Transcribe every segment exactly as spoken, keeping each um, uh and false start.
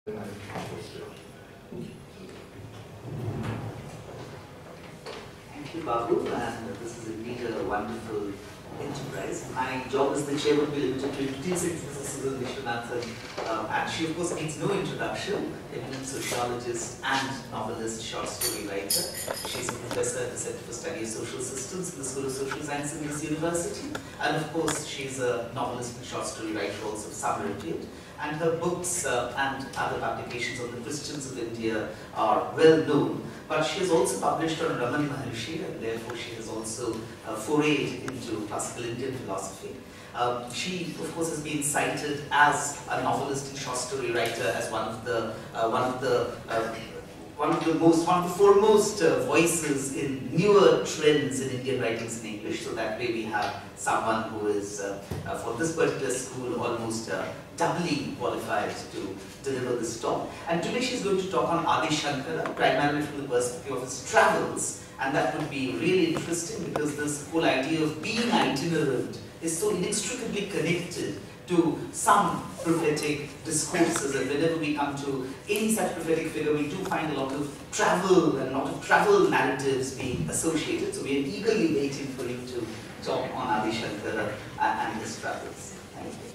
Thank you, Babu, and this is indeed a wonderful enterprise. My job as the chair would be limited to introducing Missus Susan Vishwanathan, um, and she of course needs no introduction. Eminent sociologist and novelist, short story writer. She's a professor at the Center for Study of Social Systems in the School of Social Science in this university, and of course she's a novelist and short story writer also of some repute. And her books uh, and other publications on the Christians of India are well known. But she has also published on Raman Maharishi, and therefore she has also uh, forayed into classical Indian philosophy. Um, she, of course, has been cited as a novelist and short story writer, as one of the uh, one of the uh, one of the most one of the foremost uh, voices in newer trends in Indian writings in English. So that way we have someone who is, uh, uh, for this particular school, almost uh, doubly qualified to deliver this talk. And today she's going to talk on Adi Shankara, primarily from the perspective of his travels. And that would be really interesting because this whole idea of being itinerant is so inextricably connected to some prophetic discourses, and whenever we come to any such prophetic figure, we do find a lot of travel and a lot of travel narratives being associated. So we are eagerly waiting for you to talk on Adi Shankara and his travels. Thank you.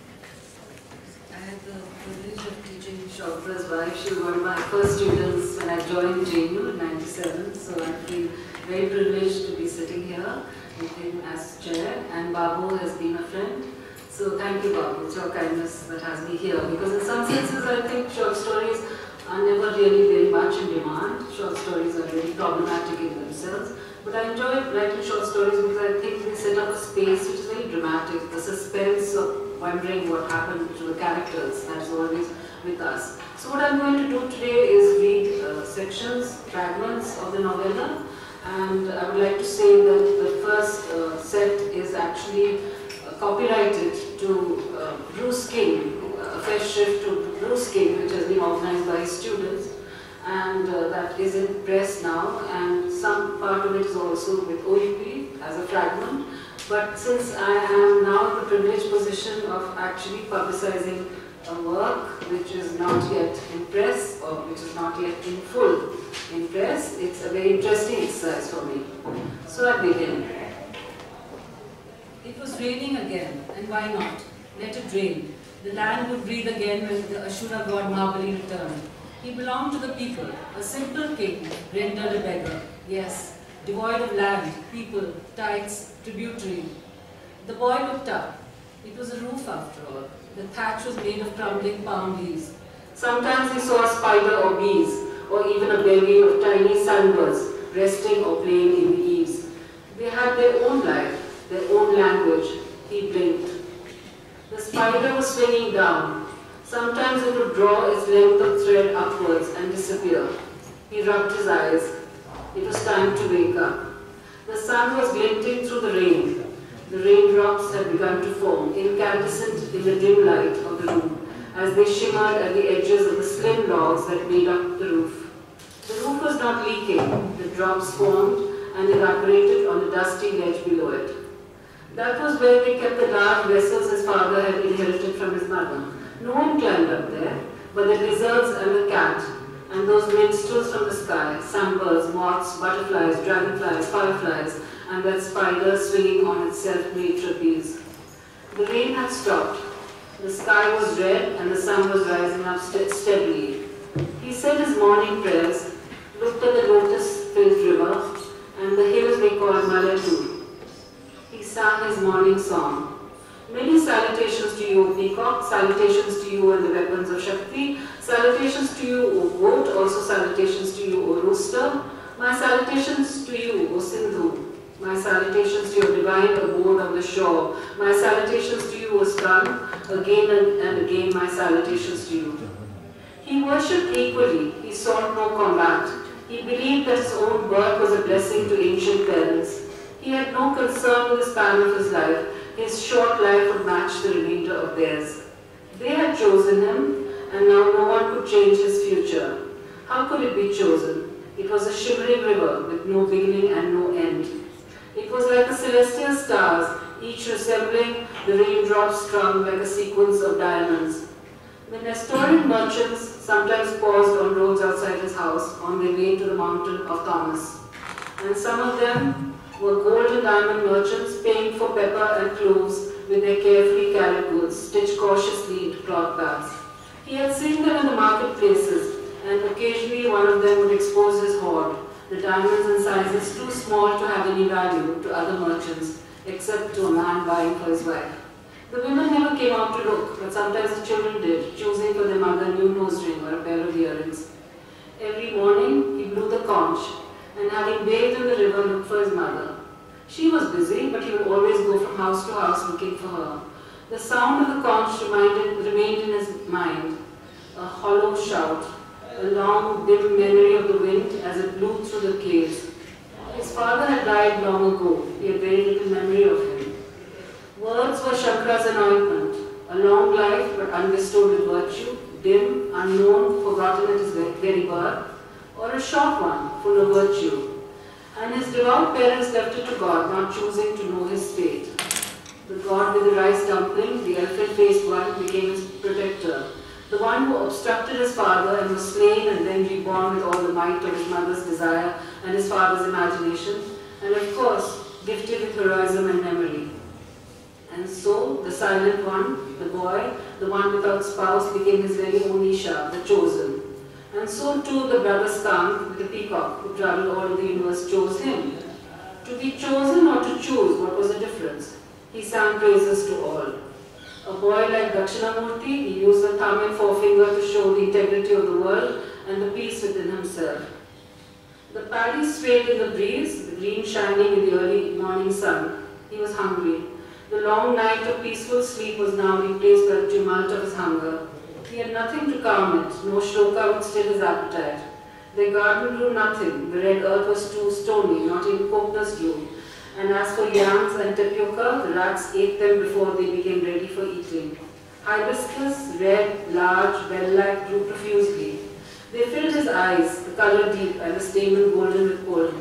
I had the privilege of teaching Shopra's wife. She was one of my first students when I joined J N U in ninety-seven, so I feel very privileged to be sitting here with him as chair, and Babu has been a friend. So thank you, Babu. It's your kindness that has me here, because in some senses I think short stories are never really very much in demand. Short stories are really problematic in themselves. But I enjoy writing short stories because I think they set up a space which is very dramatic. The suspense of wondering what happened to the characters, that is always with us. So what I'm going to do today is read uh, sections, fragments of the novella. And I would like to say that the first uh, set is actually uh, copyrighted to uh, Bruce King, a fresh shift to Bruce King, which has been organized by his students. And uh, that is in press now, and some part of it is also with O U P as a fragment. But since I am now in the privileged position of actually publicizing a work which is not yet in press, or which is not yet in full in press, it's a very interesting exercise for me. So I begin. It was raining again, and why not? Let it rain. The land would breathe again when the Ashura god Mahabali returned. He belonged to the people, a simple king, rendered a beggar. Yes, devoid of land, people, tithes, tributary. The boy looked up. It was a roof after all. The thatch was made of crumbling palm leaves. Sometimes he saw a spider or bees, or even a bevy of tiny sunbirds resting or playing in the eaves. They had their own life, their own language. He blinked. The spider was swinging down. Sometimes it would draw its length of thread upwards and disappear. He rubbed his eyes. It was time to wake up. The sun was glinting through the rain. The raindrops had begun to form, incandescent in the dim light of the room, as they shimmered at the edges of the slim logs that made up the roof. The roof was not leaking. The drops formed and evaporated on the dusty ledge below it. That was where they kept the large vessels his father had inherited from his mother. No one climbed up there, but the lizards and the cat, and those minstrels from the sky, sunbirds, moths, butterflies, dragonflies, fireflies, and that spider swinging on its self-made trapeze. The rain had stopped. The sky was red, and the sun was rising up st steadily. He said his morning prayers, looked at the lotus-filled river, and the hills they called Malayur. He sang his morning song. Many salutations to you, O peacock, salutations to you and the weapons of Shakti, salutations to you, O goat, also salutations to you, O rooster, my salutations to you, O Sindhu, my salutations to your divine abode on the shore, my salutations to you, O sun, again and, and again my salutations to you. He worshipped equally, he sought no combat, he believed that his own birth was a blessing to ancient parents. He had no concern with the span of his life. His short life would match the remainder of theirs. They had chosen him, and now no one could change his future. How could it be chosen? It was a shimmering river with no beginning and no end. It was like the celestial stars, each resembling the raindrops strung like a sequence of diamonds. The Nestorian merchants sometimes paused on roads outside his house on their way to the mountain of Thomas. And some of them were gold and diamond merchants paying for pepper and cloves with their carefully carried goods, stitched cautiously into cloth bags. He had seen them in the marketplaces, and occasionally one of them would expose his hoard, the diamonds in sizes too small to have any value to other merchants, except to a man buying for his wife. The women never came out to look, but sometimes the children did, choosing for their mother a new nose ring or a pair of earrings. Every morning he blew the conch, and having bathed in the river, looked for his mother. She was busy, but he would always go from house to house looking for her. The sound of the conch reminded, remained in his mind, a hollow shout, a long, dim memory of the wind as it blew through the caves. His father had died long ago. He had very little memory of him. Words were Shankara's anointment, a long life but unbestowed with virtue, dim, unknown, forgotten at his very birth, or a short one, full of virtue. And his devout parents left it to God, not choosing to know his fate. The god with the rice dumpling, the elephant-faced one, became his protector, the one who obstructed his father and was slain and then reborn with all the might of his mother's desire and his father's imagination, and of course, gifted with heroism and memory. And so, the silent one, the boy, the one without spouse, became his very own Isha, the chosen. And so too the brother skunk, the peacock, who travelled all over the universe, chose him. To be chosen or to choose, what was the difference? He sang praises to all. A boy like Dakshinamurti, he used the thumb and forefinger to show the integrity of the world and the peace within himself. The paddy swayed in the breeze, the green shining in the early morning sun. He was hungry. The long night of peaceful sleep was now replaced by the tumult of his hunger. He had nothing to calm it, no shloka would still his appetite. Their garden grew nothing, the red earth was too stony, not even coconuts grew. And as for yams and tapioca, the rats ate them before they became ready for eating. Hibiscus, red, large, bell-like, grew profusely. They filled his eyes, the colour deep and the stamen golden with pollen.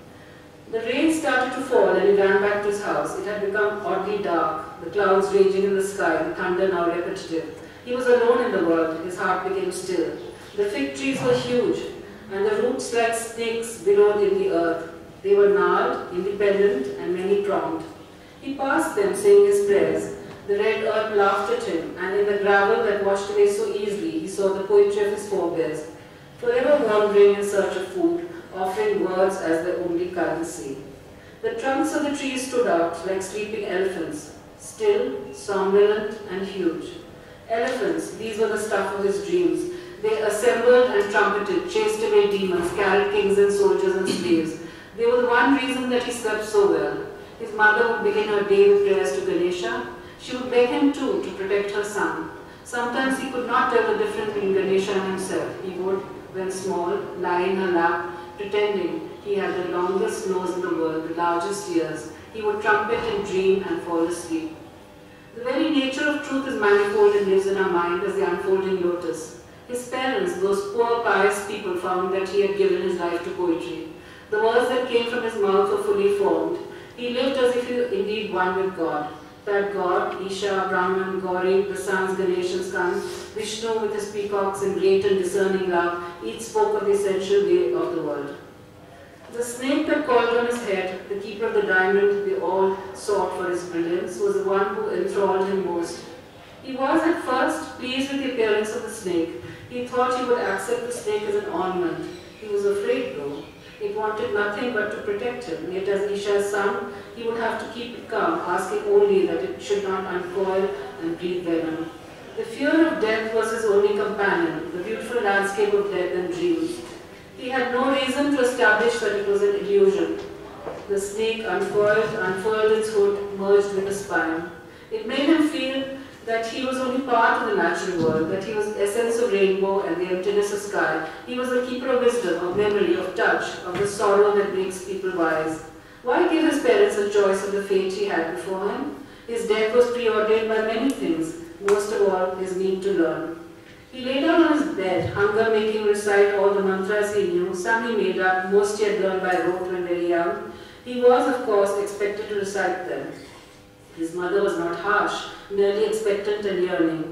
The rain started to fall and he ran back to his house. It had become oddly dark, the clouds raging in the sky, the thunder now repetitive. He was alone in the world, his heart became still. The fig trees were huge, and the roots like snakes billowed in the earth. They were gnarled, independent, and many-pronged. He passed them, saying his prayers. The red earth laughed at him, and in the gravel that washed away so easily, he saw the poetry of his forebears, forever wandering in search of food, offering words as their only currency. The trunks of the trees stood out like sleeping elephants, still, somnolent, and huge. Elephants, these were the stuff of his dreams. They assembled and trumpeted, chased away demons, carried kings and soldiers and slaves. They were the one reason that he slept so well. His mother would begin her day with prayers to Ganesha. She would beg him too to protect her son. Sometimes he could not tell the difference between Ganesha and himself. He would, when small, lie in her lap, pretending he had the longest nose in the world, the largest ears. He would trumpet and dream and fall asleep. The very nature of truth is manifold and lives in our mind as the unfolding lotus. His parents, those poor pious people, found that he had given his life to poetry. The words that came from his mouth were fully formed. He lived as if he were indeed one with God. That God, Isha, Brahman, Gauri, the sons, Ganesh and Skand, Vishnu with his peacocks and great and discerning love, each spoke of the essential way of the world. The snake that coiled on his head, the keeper of the diamond they all sought for his brilliance, was the one who enthralled him most. He was at first pleased with the appearance of the snake. He thought he would accept the snake as an ornament. He was afraid though. It wanted nothing but to protect him, yet as Isha's son, he would have to keep it calm, asking only that it should not uncoil and breathe venom. The fear of death was his only companion, the beautiful landscape of death and dreams. He had no reason to establish that it was an illusion. The snake uncoiled, unfurled its hood, merged with the spine. It made him feel that he was only part of the natural world, that he was the essence of rainbow and the emptiness of sky. He was the keeper of wisdom, of memory, of touch, of the sorrow that makes people wise. Why give his parents a choice of the fate he had before him? His death was preordained by many things, most of all his need to learn. He lay down on his bed, hunger making him recite all the mantras he knew, some he made up, most he had learned by rote when very young. He was, of course, expected to recite them. His mother was not harsh, merely expectant and yearning.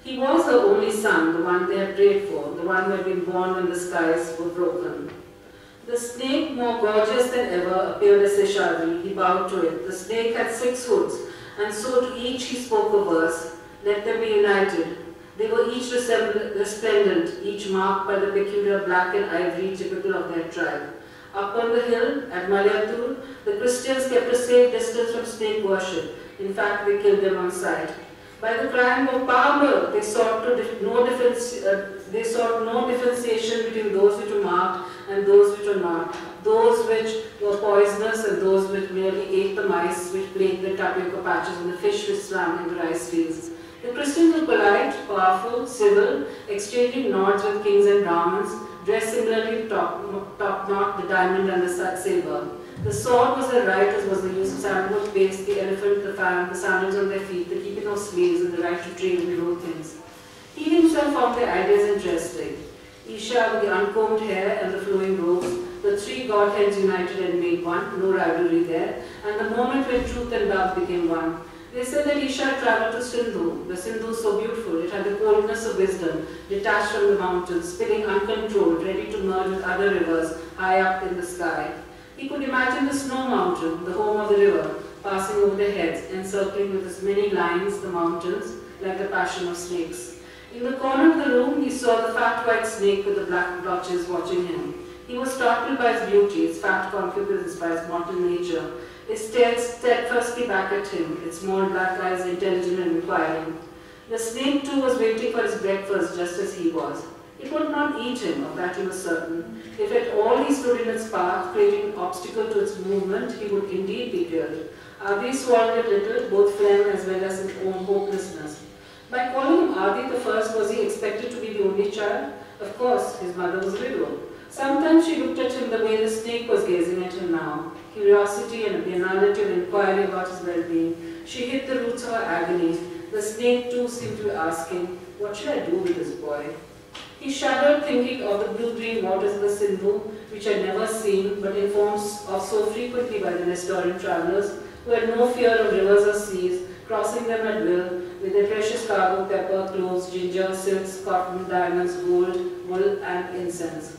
He was her only son, the one they had prayed for, the one who had been born when the skies were broken. The snake, more gorgeous than ever, appeared as Seshadri. He bowed to it. The snake had six hoods, and so to each he spoke a verse. Let them be united. They were each resplendent, each marked by the peculiar black and ivory typical of their tribe. Up on the hill, at Malayatur, the Christians kept a safe distance from snake worship. In fact, they killed them on sight. By the crying of Power, they sought, to dif no difference, uh, they sought no differentiation between those which were marked and those which were not, those which were poisonous and those which merely ate the mice which plagued the tapioca patches and the fish which swam in the rice fields. The Christians were polite, powerful, civil, exchanging nods with kings and Brahmins, dressed similarly to top, top knot, the diamond and the silver. The sword was their right, as was the use of sandalwood paste, the elephant, the fan, the sandals on their feet, the keeping of slaves, and the right to trade in below things. He himself found their ideas interesting. Isha with the uncombed hair and the flowing robes, the three godheads united and made one, no rivalry there, and the moment when truth and love became one. They said that Isha traveled to Sindhu. The Sindhu was so beautiful, it had the coldness of wisdom, detached from the mountains, spilling uncontrolled, ready to merge with other rivers high up in the sky. He could imagine the snow mountain, the home of the river, passing over their heads, encircling with its many lines the mountains, like the passion of snakes. In the corner of the room, he saw the fat white snake with the black blotches watching him. He was startled by its beauty, its fat concupiscence, by its mortal nature. It stared steadfastly back at him, its small black eyes intelligent and inquiring. The snake too was waiting for his breakfast just as he was. It would not eat him, of that he was certain. If at all he stood in its path, creating an obstacle to its movement, he would indeed be killed. Adi swallowed a little, both phlegm as well as his own hopelessness. By calling him Adi the first, was he expected to be the only child? Of course, his mother was a widow. Sometimes she looked at him the way the snake was gazing at him now. Curiosity and a banality of inquiry about his well-being. She hit the roots of her agony. The snake too seemed to be asking, what should I do with this boy? He shuddered, thinking of the blue-green waters of the Sindhu, which had never seen, but informed of so frequently by the Nestorian travelers, who had no fear of rivers or seas, crossing them at will, with their precious cargo, pepper, cloves, ginger, silks, cotton, diamonds, gold, wool, and incense.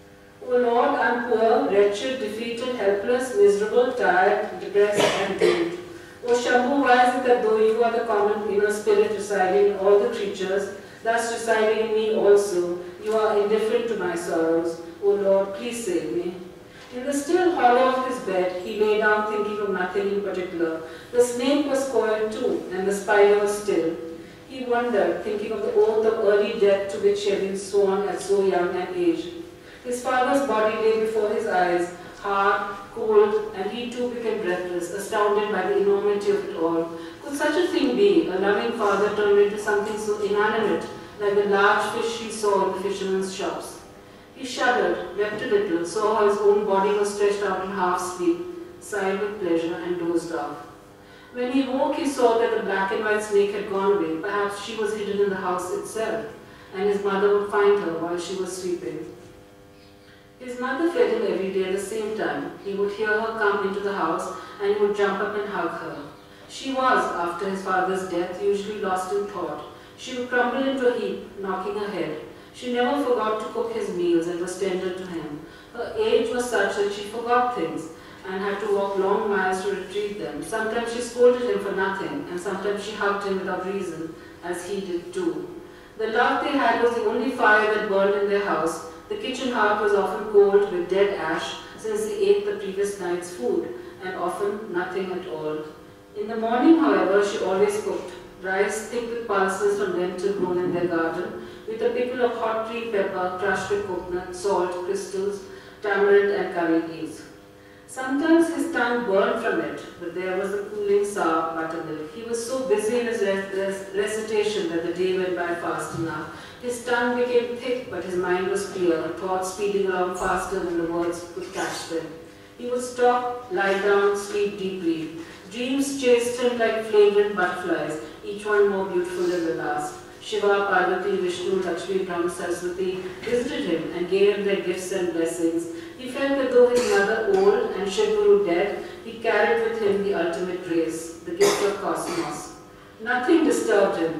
O Lord, I am poor, wretched, defeated, helpless, miserable, tired, depressed, and doomed. O Shambhu, why is it that though you are the common inner spirit residing in all the creatures, thus residing in me also, you are indifferent to my sorrows? O Lord, please save me. In the still hollow of his bed, he lay down thinking of nothing in particular. The snake was coiled too, and the spider was still. He wondered, thinking of the oath of early death to which he had been sworn at so young an age. His father's body lay before his eyes, hard, cold, and he too became breathless, astounded by the enormity of it all. Could such a thing be, a loving father turned into something so inanimate, like the large fish he saw in the fishermen's shops? He shuddered, wept a little, saw how his own body was stretched out in half sleep, sighed with pleasure, and dozed off. When he woke, he saw that the black and white snake had gone away. Perhaps she was hidden in the house itself, and his mother would find her while she was sleeping. His mother fed him every day at the same time. He would hear her come into the house, and he would jump up and hug her. She was, after his father's death, usually lost in thought. She would crumble into a heap, knocking her head. She never forgot to cook his meals and was tender to him. Her age was such that she forgot things and had to walk long miles to retrieve them. Sometimes she scolded him for nothing, and sometimes she hugged him without reason, as he did too. The love they had was the only fire that burned in their house. The kitchen hearth was often cold with dead ash, since they ate the previous night's food, and often nothing at all. In the morning, however, she always cooked rice thick with pulses from lentil grown in their garden, with a pickle of hot tree pepper crushed with coconut, salt, crystals, tamarind, and curry leaves. Sometimes his tongue burned from it, but there was the cooling sour buttermilk. He was so busy in his recitation that the day went by fast enough. His tongue became thick, but his mind was clear, thoughts speeding along faster than the words could catch them. He would stop, lie down, sleep deeply. Dreams chased him like flagrant butterflies, each one more beautiful than the last. Shiva, Parvati, Vishnu, Lakshmi, Brahma, Saraswati visited him and gave him their gifts and blessings. He felt that though his mother old and Shiv Guru dead, he carried with him the ultimate grace, the gift of cosmos. Nothing disturbed him. He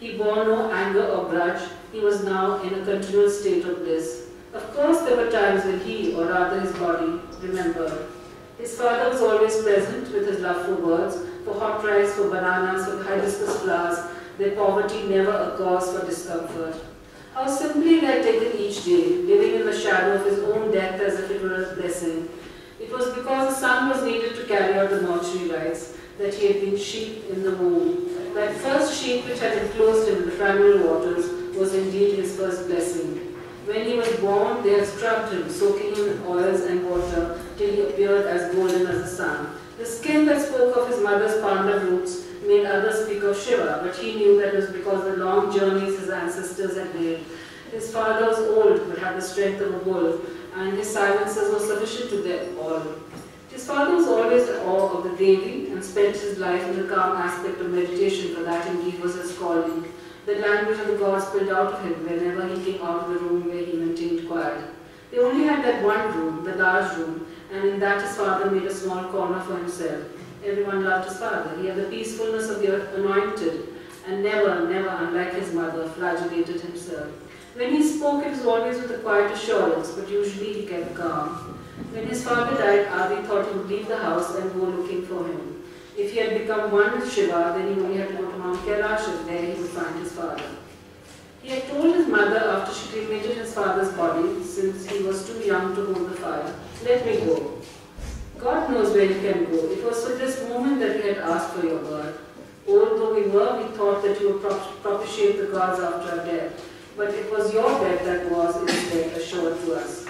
He bore no anger or grudge. He was now in a continual state of bliss. Of course, there were times when he, or rather his body, remembered. His father was always present with his love for birds, for hot rice, for bananas, for hibiscus flowers, their poverty never a cause for discomfort. How simply he had taken each day, living in the shadow of his own death as if it were a blessing. It was because the son was needed to carry out the mortuary rites that he had been sheathed in the womb. That first sheet which had enclosed him in the primal waters was indeed his first blessing. When he was born, they had scrubbed him, soaking him in oils and water, till he appeared as golden as the sun. The skin that spoke of his mother's panda roots made others speak of Shiva, but he knew that it was because of the long journeys his ancestors had made. His father was old, but had the strength of a bull, and his silences were sufficient to them all. His father was always in awe of the Devi and spent his life in the calm aspect of meditation, for that indeed was his calling. The language of the gods spilled out of him whenever he came out of the room where he maintained quiet. They only had that one room, the large room, and in that his father made a small corner for himself. Everyone loved his father. He had the peacefulness of the anointed, and never, never, unlike his mother, flagellated himself. When he spoke, it was always with a quiet assurance, but usually he kept calm. When his father died, Adi thought he would leave the house and go looking for him. If he had become one with Shiva, then he only had to go to Mount Kailash, and there he would find his father. He had told his mother after she cremated his father's body, since he was too young to hold the fire, "Let me go. God knows where you can go. It was for this moment that we had asked for your word. Old though we were, we thought that you would prop propitiate the gods after our death, but it was your death that was instead assured to us.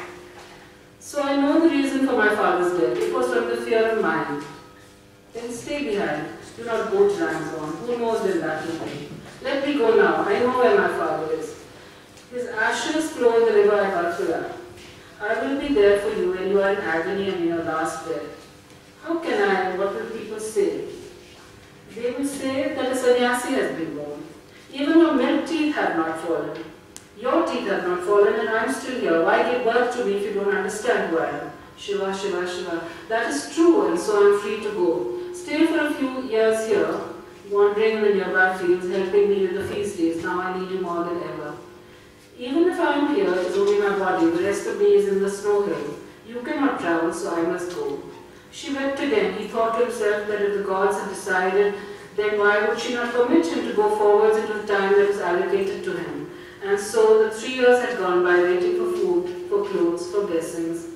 So I know the reason for my father's death. It was from the fear of mine. Then stay behind. Do not go to Ramzon. Who knows when that will be. Let me go now. I know where my father is. His ashes flow in the river at Althura. I will be there for you when you are in agony and in your last breath. How can I, and what will people say? They will say that a sannyasi has been born. Even your milk teeth have not fallen. Your teeth have not fallen, and I am still here. Why give birth to me if you don't understand who I am? Shiva, Shiva, Shiva. That is true, and so I am free to go. Stay for a few years here, wandering in the nearby fields, helping me with the feast days. Now I need you more than ever. Even if I am here, it is only my body. The rest of me is in the snow hill. You cannot travel, so I must go." She wept again. He thought to himself that if the gods had decided, then why would she not permit him to go forwards into the time that was allocated to him? And so the three years had gone by, waiting for food, for clothes, for blessings.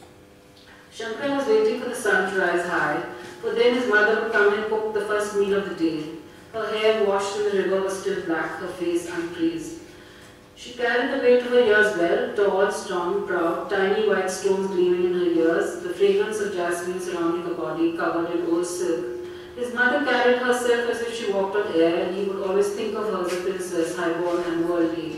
Shankara was waiting for the sun to rise high, for then his mother would come and cook the first meal of the day. Her hair washed in the river was still black, her face uncreased. She carried the weight of her years well, tall, strong, proud, tiny white stones gleaming in her ears, the fragrance of jasmine surrounding her body, covered in old silk. His mother carried herself as if she walked on air, and he would always think of her as a princess, highborn and worldly.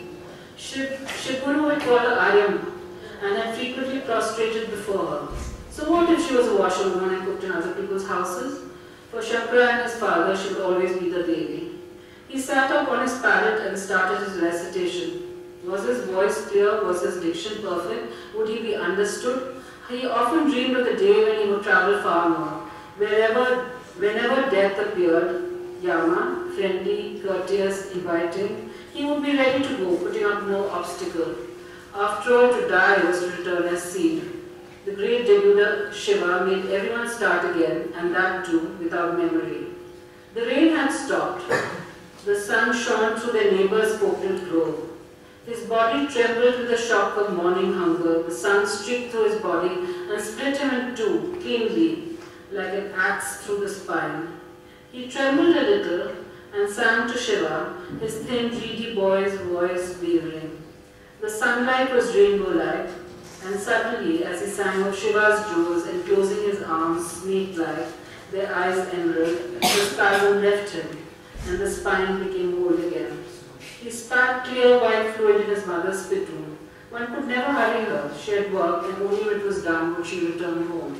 Shivguru had called her Aryam, and had frequently prostrated before her. So what if she was a washerwoman and cooked in other people's houses? For Shankara and his father, she would always be the Devi. He sat up on his pallet and started his recitation. Was his voice clear? Was his diction perfect? Would he be understood? He often dreamed of the day when he would travel far north. Wherever, whenever death appeared, Yama, friendly, courteous, inviting, he would be ready to go, putting up no obstacle. After all, to die was to return as seed. The great Deguda Shiva made everyone start again, and that too without memory. The rain had stopped. The sun shone through their neighbor's potent grove. His body trembled with the shock of morning hunger. The sun streaked through his body and split him in two, cleanly, like an axe through the spine. He trembled a little and sang to Shiva, his thin, reedy boy's voice wavering. The sunlight was rainbow-like, and suddenly, as he sang of Shiva's jewels, enclosing his arms snake-like, their eyes emerald, the spasm left him, and the spine became whole again. He spat clear white fluid in his mother's spittoon. One could never hurry her. She had work, and only when it was done would she return home.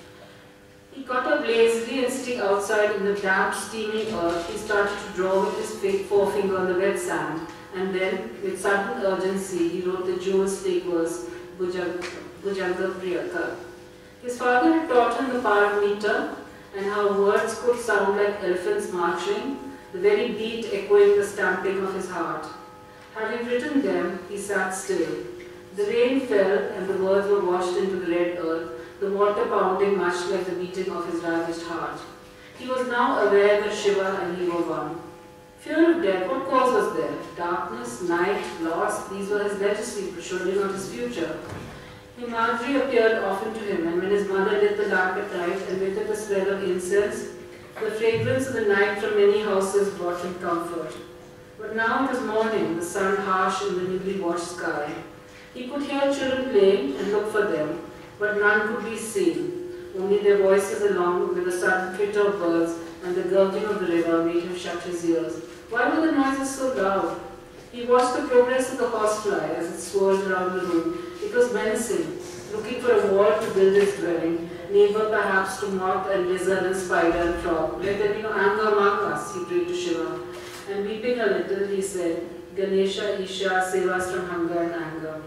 He got up lazily and sitting outside in the damp, steamy earth, he started to draw with his forefinger on the wet sand, and then, with sudden urgency, he wrote the jewel stake verse, Bhujanga Priyaka. His father had taught him the power of meter, and how words could sound like elephants marching, the very beat echoing the stamping of his heart. Having written them, he sat still. The rain fell and the words were washed into the red earth, the water pounding much like the beating of his ravished heart. He was now aware that Shiva and he were one. Fear of death, what cause was there? Darkness, night, loss, these were his legacy, but surely not his future. Himadri appeared often to him, and when his mother lit the lamp at night and with it the smell of incense, the fragrance of the night from many houses brought him comfort. But now it was morning, the sun harsh in the newly washed sky. He could hear children playing and look for them, but none could be seen. Only their voices along with the sudden twitter of birds and the gurgling of the river made him shut his ears. Why were the noises so loud? He watched the progress of the horsefly as it swirled around the room. It was menacing, looking for a wall to build its dwelling, neighbor perhaps to moth and lizard and spider and frog. Let there be no anger among us, he prayed to Shiva. And weeping a little, he said, Ganesha, Isha, save us from hunger and anger.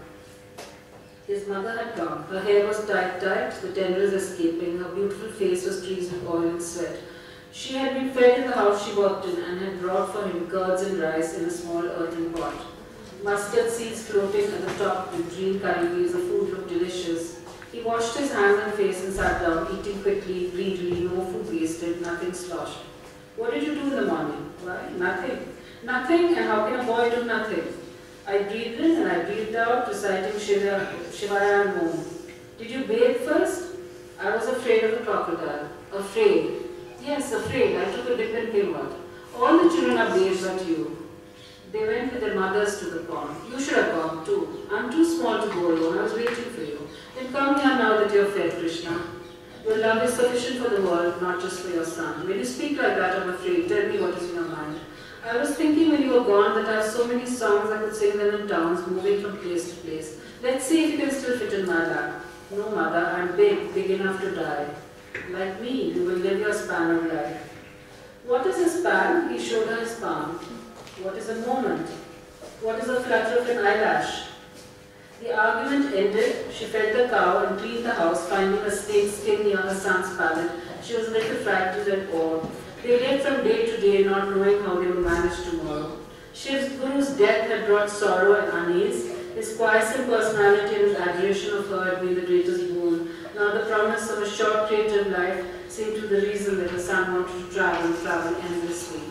His mother had come. Her hair was tight, tight, the tendrils escaping. Her beautiful face was creased with oil and sweat. She had been fed in the house she worked in and had brought for him curds and rice in a small earthen pot. Mustard seeds floating at the top with green curry leaves, the food looked delicious. He washed his hands and face and sat down, eating quickly, greedily, no food wasted, nothing sloshed. What did you do in the morning? Why? Nothing. Nothing, and how can a boy do nothing? I breathed in and I breathed out, reciting Shiva, Shivaya and Om. Did you bathe first? I was afraid of the crocodile. Afraid. Yes, afraid. I took a dip and came out. All the children are bathed but you. They went with their mothers to the pond. You should have gone too. I'm too small to go alone. I was waiting for you. Then come here now that you're fed, Krishna. Your love is sufficient for the world, not just for your son. When you speak like that, I'm afraid. Tell me what is in your mind. I was thinking when you were gone that I have so many songs I could sing them in towns, moving from place to place. Let's see if you can still fit in my lap. No, mother, I'm big, big enough to die. Like me, you will live your span of life. What is a span? He showed her his palm. What is a moment? What is a flutter of an eyelash? The argument ended. She fed the cow and cleaned the house, finding a snake skin near her son's pallet. She was a little frightened and awed. They lived from day to day, not knowing how they would manage tomorrow. Shiv's Guru's death had brought sorrow and unease. His quiescent personality and his adoration of her had been the greatest boon. Now the promise of a short creative life seemed to be the reason that her son wanted to travel, travel endlessly.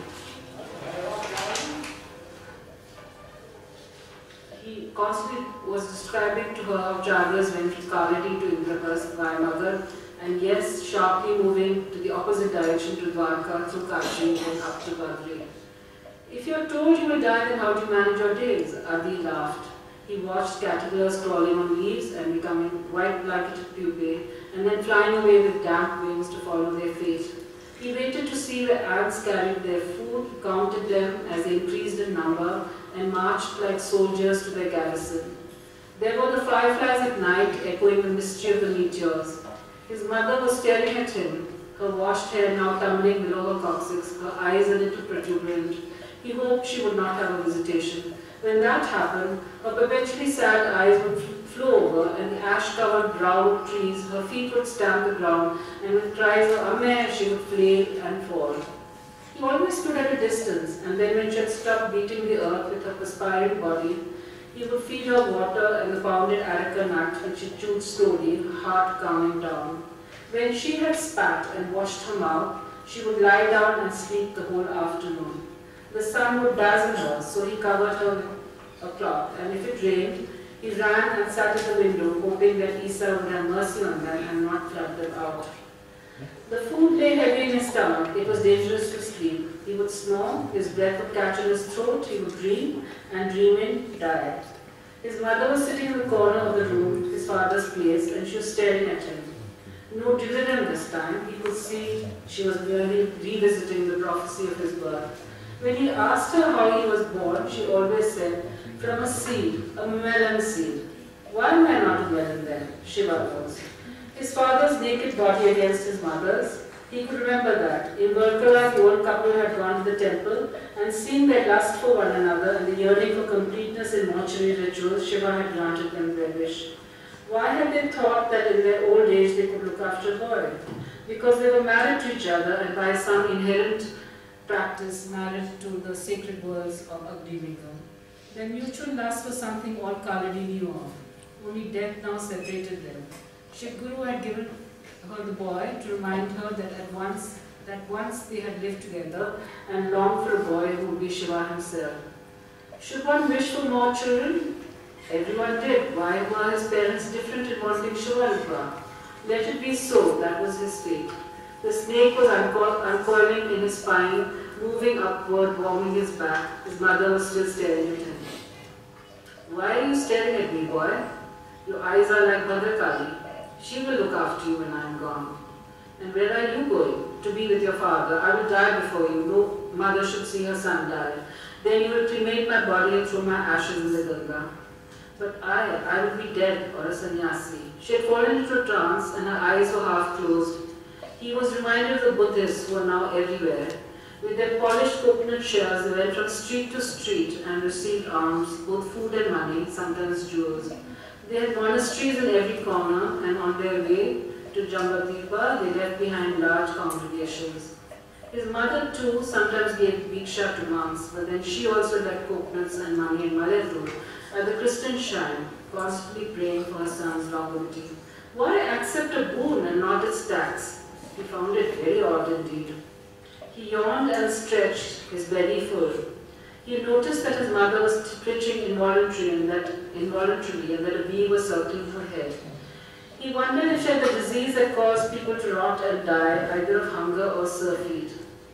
He constantly was describing to her how travelers went from Kaveri to Indraprastha by Magar, and yes, sharply moving to the opposite direction to Dwarka through Kashi and up to Badri. If you are told you will die, then how do you manage your days? Adi laughed. He watched caterpillars crawling on leaves and becoming white blanketed pupae, and then flying away with damp wings to follow their fate. He waited to see where ants carried their food, counted them as they increased in number, and marched like soldiers to their garrison. There were the fireflies at night, echoing the mystery of the meteors. His mother was staring at him, her washed hair now tumbling below her coccyx, her eyes a little protuberant. He hoped she would not have a visitation. When that happened, her perpetually sad eyes would flow over, and the ash-covered brown trees, her feet would stamp the ground, and with cries of Amer, she would flail and fall. He always stood at a distance, and then when she had stopped beating the earth with her perspiring body, he would feed her water and the pounded areca nut, and she chewed slowly, her heart calming down. When she had spat and washed her mouth, she would lie down and sleep the whole afternoon. The sun would dazzle her, so he covered her with a cloth, and if it rained, he ran and sat at the window, hoping that Isa would have mercy on them and not flood them out. The food lay heavy in his stomach. It was dangerous to sleep. He would snore, his breath would catch in his throat, he would dream, and dreaming, die. His mother was sitting in the corner of the room, his father's place, and she was staring at him. No dividend this time. He could see she was merely revisiting the prophecy of his birth. When he asked her how he was born, she always said, from a seed, a melon seed. Why am I not a melon then? Shiva knows. His father's naked body against his mother's, he could remember that. In Varkala, the old couple had gone to the temple, and seeing their lust for one another and the yearning for completeness in mortuary rituals, Shiva had granted them their wish. Why had they thought that in their old age they could look after a boy? Because they were married to each other, and by some inherent practice married to the sacred words of Agnivedha. Their mutual lust for something all Kaladi knew of. Only death now separated them. Shiv Guru had given her the boy to remind her that at once that once they had lived together and longed for a boy who would be Shiva himself. Should one wish for more children? Everyone did. Why were his parents different in wanting Shiva? Let it be so, that was his fate. The snake was unco uncoiling in his spine, moving upward, warming his back. His mother was still staring at him. Why are you staring at me, boy? Your eyes are like Bhadrakali. She will look after you when I am gone. And where are you going? To be with your father. I will die before you. No mother should see her son die. Then you will cremate my body and throw my ashes in the Ganga. But I, I will be dead or a sannyasi. She had fallen into a trance and her eyes were half closed. He was reminded of the Buddhists who are now everywhere. With their polished coconut shells, they went from street to street and received alms, both food and money, sometimes jewels. They had monasteries in every corner, and on their way to Jambadipa, they left behind large congregations. His mother too sometimes gave bhiksha to monks, but then she also left coconuts and money in Malayur at the Christian shrine, constantly praying for her son's longevity. Why accept a boon and not its tax? He found it very odd indeed. He yawned and stretched, his belly full. He noticed that his mother was twitching involuntarily and that, involuntarily and that a bee was circling her head. He wondered if she had the disease that caused people to rot and die, either of hunger or surfeit.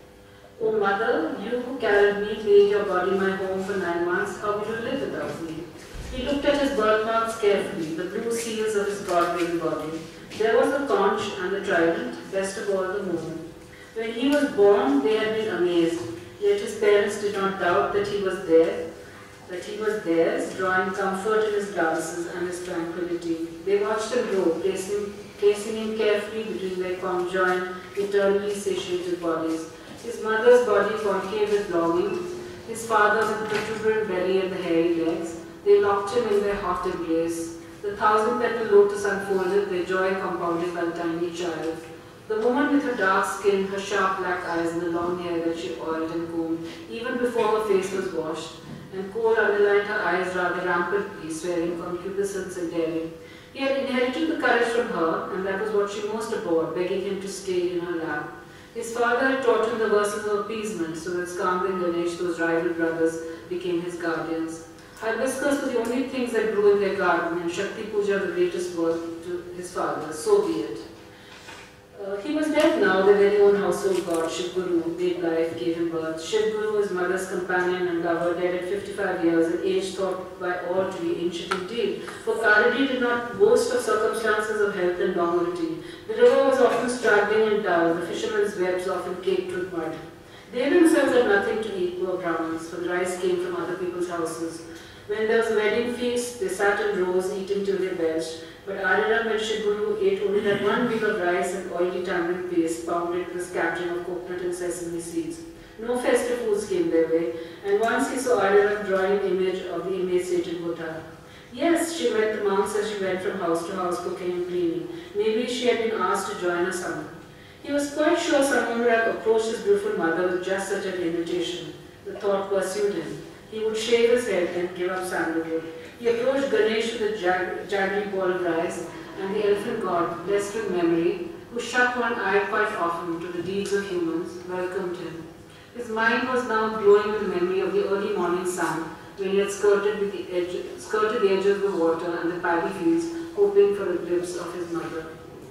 Oh mother, you who carried me, made your body my home for nine months, how will you live without me? He looked at his birthmarks carefully, the blue seals of his God-given body. There was the conch and the trident, best of all the moon. When he was born, they had been amazed, yet his parents did not doubt that he was there, that he was theirs, drawing comfort in his dances and his tranquility. They watched him grow, placing, placing him carefully between their conjoined, eternally satiated bodies. His mother's body concave with longing, his father's with the protuberant belly and the hairy legs. They locked him in their hot embrace. The thousand-petal lotus unfolded, their joy compounded by the tiny child. The woman with her dark skin, her sharp black eyes, and the long hair that she oiled and combed, even before her face was washed, and coal underlined her eyes rather rampantly, swearing concupiscence and daring. He had inherited the courage from her, and that was what she most abhorred, begging him to stay in her lap. His father had taught him the verses of appeasement, so that Skanda and Ganesh, those rival brothers, became his guardians. Hibiscus were the only things that grew in their garden, and Shakti Puja the greatest work to his father, so be it. Uh, he was dead now, their very own household god, Shiv Guru, made life, gave him birth. Shiv Guru, his mother's companion and lover, dead at fifty-five years, an age thought by all to be ancient indeed. For Karadi did not boast of circumstances of health and longevity. The river was often straggling and dull, the fishermen's webs often caked with mud. They themselves had nothing to eat, poor Brahmins, for the rice came from other people's houses. When there was a wedding feast, they sat in rows, eating till they belched. But Ariram and Shiv Guru ate only that one wheel of rice and oily tamarind paste pounded with a scattering of coconut and sesame seeds. No festive foods came their way, and once he saw Ariram drawing an image of the emaciated Buddha. Yes, she met the monks as she went from house to house cooking and cleaning. Maybe she had been asked to join her son. He was quite sure someone would have approached his beautiful mother with just such an invitation. The thought pursued him. He would shave his head and give up sandalwood. He approached Ganesh with a jag jaggery ball of rice, and the elephant god, blessed with memory, who shut one eye quite often to the deeds of humans, welcomed him. His mind was now glowing with the memory of the early morning sun, when he had skirted, with the edge, skirted the edges of the water and the paddy fields, hoping for a glimpse of his mother.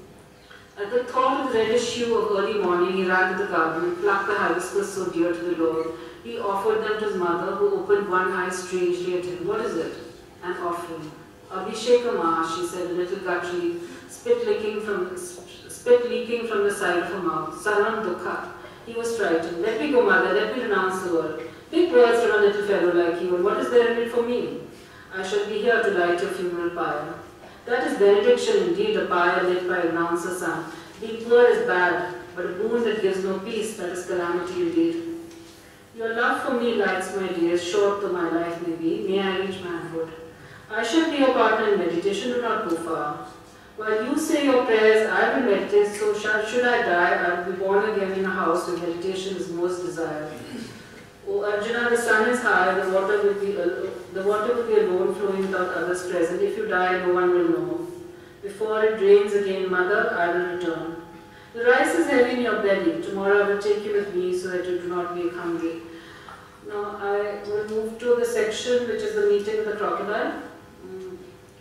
At the thought of the reddish hue of early morning, he ran to the garden and plucked the hibiscus so dear to the Lord. He offered them to his mother, who opened one eye strangely at him. What is it? An offering. Abhishekama, she said a little gutturally, spit leaking from spit leaking from the side of her mouth. Sarvam Dukha. He was frightened. Let me go, mother, let me renounce the world. Big words from a little fellow like you, and what is there in it for me? I shall be here to light your funeral pyre. That is benediction indeed, a pyre lit by a renouncer son. Being poor is bad, but a boon that gives no peace, that is calamity indeed. Your love for me lights my days, short though my life may be, may I reach manhood. I shall be your partner in meditation, do not go far. While you say your prayers, I will meditate, so shall, should I die, I will be born again in a house where meditation is most desired. O Arjuna, the sun is high, the water will be the water will be alone flowing without others present. If you die, no one will know. Before it rains again, mother, I will return. The rice is heavy in your belly. Tomorrow I will take you with me so that you do not be hungry. Now I will move to the section which is the meeting with the crocodile. Mm.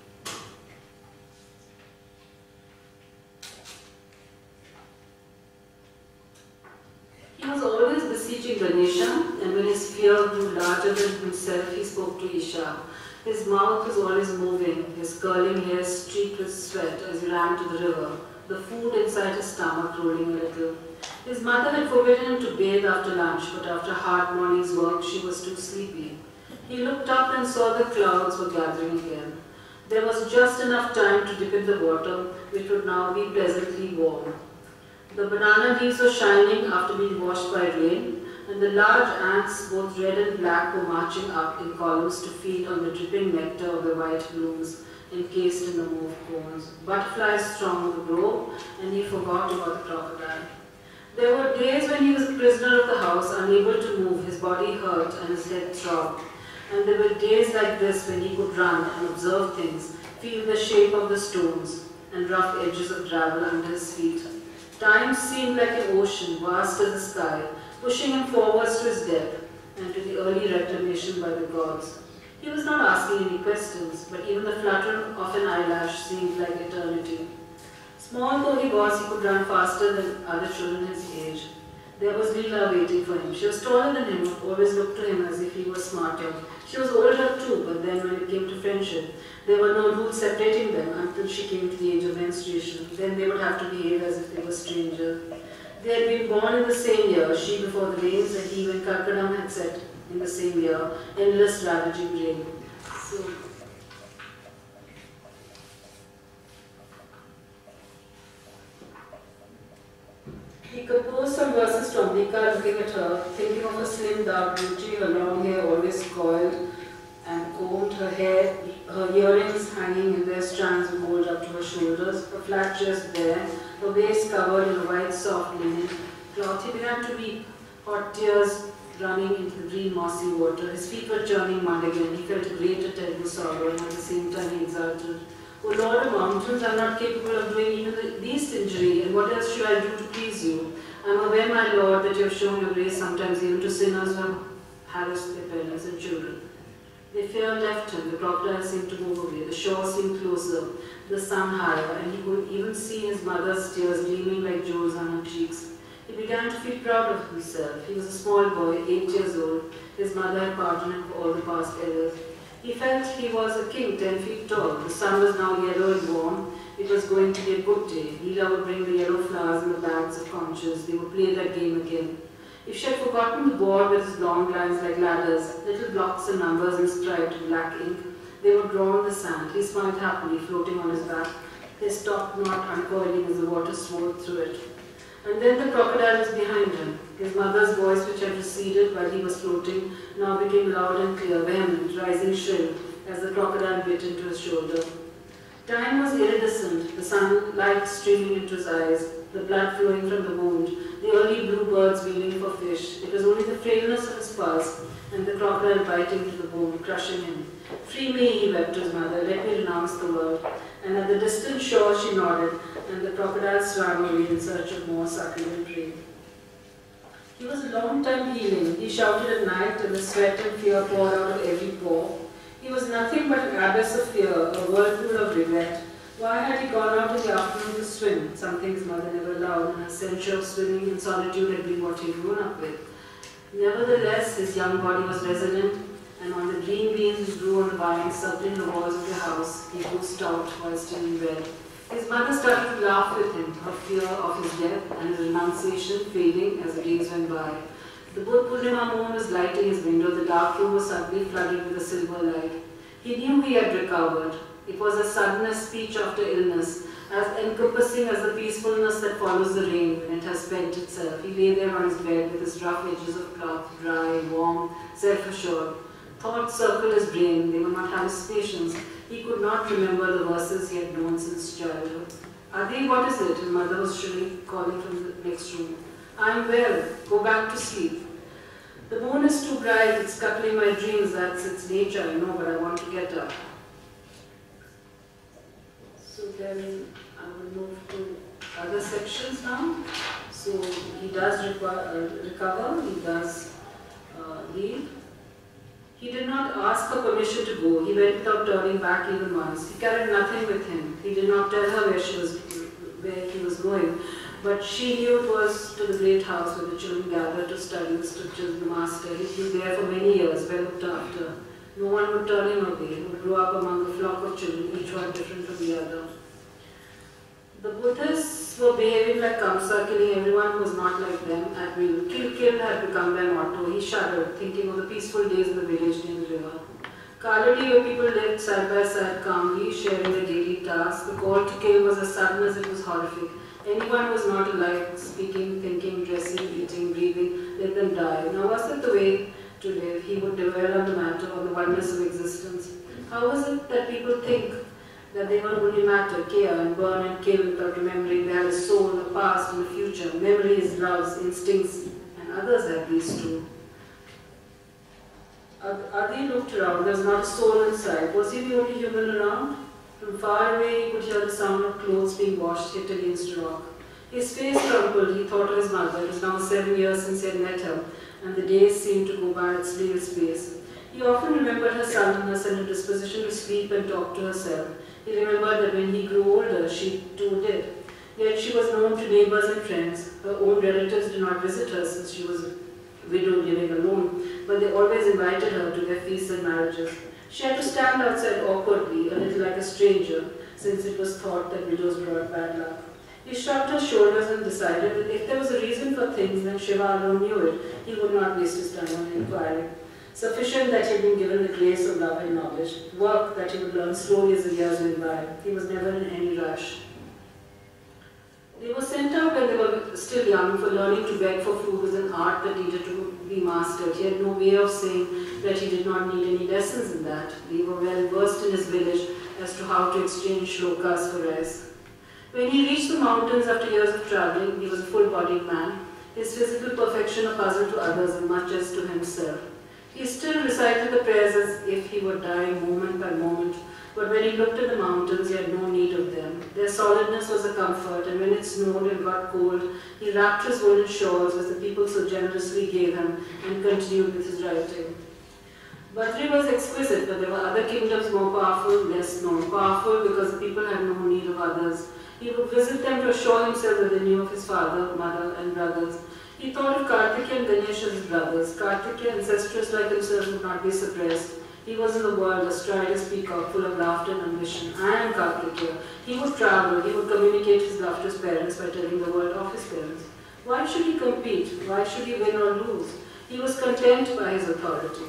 He was always beseeching Ganesha, and when his fear grew larger than himself, he spoke to Isha. His mouth was always moving, his curling hair streaked with sweat as he ran to the river, the food inside his stomach rolling a little. His mother had forbidden him to bathe after lunch, but after a hard morning's work, she was too sleepy. He looked up and saw the clouds were gathering again. There was just enough time to dip in the water, which would now be pleasantly warm. The banana leaves were shining after being washed by rain, and the large ants, both red and black, were marching up in columns to feed on the dripping nectar of the white blooms encased in the mauve cones. Butterflies thronged the grove, and he forgot about the crocodile. There were days when he was a prisoner of the house, unable to move, his body hurt and his head throbbed. And there were days like this when he could run and observe things, feel the shape of the stones and rough edges of gravel under his feet. Time seemed like an ocean, vast as the sky, pushing him forwards to his death and to the early reclamation by the gods. He was not asking any questions, but even the flutter of an eyelash seemed like eternity. Small though he was, he could run faster than other children his age. There was Leela waiting for him. She was taller than him, but always looked to him as if he was smarter. She was older too, but then when it came to friendship, there were no rules separating them until she came to the age of menstruation. Then they would have to behave as if they were strangers. They had been born in the same year, she before the rains, and he when Karkadam had set in the same year, endless ravaging rain. So, he composed some verses to Ambika, looking at her, thinking of her slim dark beauty, her long hair always coiled and combed, her hair, her earrings hanging in their strands of gold up to her shoulders, her flat chest bare, her waist covered in a white soft linen cloth. He began to weep, hot tears running into the green mossy water. His feet were churning mud again. He felt a great and terrible sorrow, and at the same time he exulted. O Lord of mountains, I am not capable of doing even the least injury, and what else should I do to please you? I am aware, my Lord, that you have shown your grace sometimes even to sinners who have harassed their parents and children. The fear left him, the crocodile seemed to move away, the shore seemed closer, the sun higher, and he could even see his mother's tears gleaming like jewels on her cheeks. He began to feel proud of himself. He was a small boy, eight years old. His mother had pardoned him for all the past errors. He felt he was a king, ten feet tall. The sun was now yellow and warm. It was going to be a good day. Leela would bring the yellow flowers in the bags of conches. They would play that game again. If she had forgotten the board with its long lines like ladders, little blocks and numbers inscribed in black ink, they were drawn on the sand. He smiled happily, floating on his back, his top knot uncoiling as the water smoothed through it. And then the crocodile was behind him. His mother's voice, which had receded while he was floating, now became loud and clear, vehement, rising shrill, as the crocodile bit into his shoulder. Time was iridescent, the sunlight streaming into his eyes, the blood flowing from the wound, the early blue birds wheeling for fish. It was only the frailness of his pulse, and the crocodile biting into the bone, crushing him. Free me, he wept to his mother, let me renounce the world. And at the distant shore she nodded, and the crocodile swam away in search of more succulent prey. He was a long time healing. He shouted at night, and the sweat and fear poured out of every pore. He was nothing but an abyss of fear, a whirlpool of regret. Why had he gone out in the afternoon to swim? Something his mother never allowed, and her censure of swimming in solitude had been what he had grown up with. Nevertheless, his young body was resilient, and on the green beans which grew on the vines circling the walls of the house, he grew stout while still in bed. His mother started to laugh with him, her fear of his death and his renunciation fading as the days went by. The Buddha Purnima moon was lighting his window. The dark room was suddenly flooded with a silver light. He knew he had recovered. It was a sudden speech after illness, as encompassing as the peacefulness that follows the rain when it has spent itself. He lay there on his bed with his rough edges of cloth, dry, warm, self-assured. Thoughts circled his brain. They were not hallucinations. He could not remember the verses he had known since childhood. Adi, what is it? His mother was shrilly calling from the next room. I am well. Go back to sleep. The moon is too bright. It's scuttling my dreams. That's its nature, I know, but I want to get up. So then I will move to other sections now. So he does require, uh, recover, he does uh, leave. He did not ask her permission to go. He went without turning back even once. He carried nothing with him. He did not tell her where she was, where he was going, but she knew it was to the great house where the children gathered to study the scriptures of the Master. He was there for many years, well looked after. No one would turn him away. He would grow up among a flock of children, each one different from the other. The Buddhists were behaving like Kamsa, killing everyone who was not like them at will. Kill, kill had become their motto. He shuddered, thinking of the peaceful days in the village near the river. Kaladi, where people lived side by side calmly, sharing their daily tasks, the call to kill was as sudden as it was horrific. Anyone who was not alike, speaking, thinking, dressing, eating, breathing, let them die. Now was that the way to live? He would dwell on the matter, on the oneness of existence. How was it that people think that they were only matter, care, and burn and kill without remembering they had a soul, a past, and a future, memories, loves, instincts, and others have these too. Adi looked around. There was not a soul inside. Was he the only human around? From far away, he could hear the sound of clothes being washed hit against a rock. His face crumpled. He thought of his mother. It was now seven years since he had met her, and the days seemed to go by at snail's pace. He often remembered her sullenness and her disposition to sleep and talk to herself. He remembered that when he grew older, she too did. Yet she was known to neighbors and friends. Her own relatives did not visit her since she was a widow living alone, but they always invited her to their feasts and marriages. She had to stand outside awkwardly, a little like a stranger, since it was thought that widows brought bad luck. He shrugged his shoulders and decided that if there was a reason for things, then Shiva alone knew it. He would not waste his time on inquiry. Sufficient that he had been given the grace of love and knowledge, work that he would learn slowly as the years went by. He was never in any rush. They were sent out when they were still young for learning to beg for food was an art that needed to be mastered. He had no way of saying that he did not need any lessons in that. They were well versed in his village as to how to exchange shlokas for rice. When he reached the mountains after years of traveling, he was a full-bodied man. His physical perfection a puzzle to others as much as to himself. He still recited the prayers as if he were dying moment by moment, but when he looked at the mountains, he had no need of them. Their solidness was a comfort, and when it snowed and got cold, he wrapped his woolen shawls, as the people so generously gave him, and continued with his writing. Badri was exquisite, but there were other kingdoms more powerful, less known. Powerful because the people had no need of others. He would visit them to assure himself that they knew of his father, mother, and brothers. He thought of Kartikeya and Ganesh as his brothers. Kartikeya, incestuous like himself, would not be suppressed. He was in the world, astride his peacock, full of laughter and ambition. I am Kartikeya. He would travel, he would communicate his love to his parents by telling the world of his parents. Why should he compete? Why should he win or lose? He was content by his authority.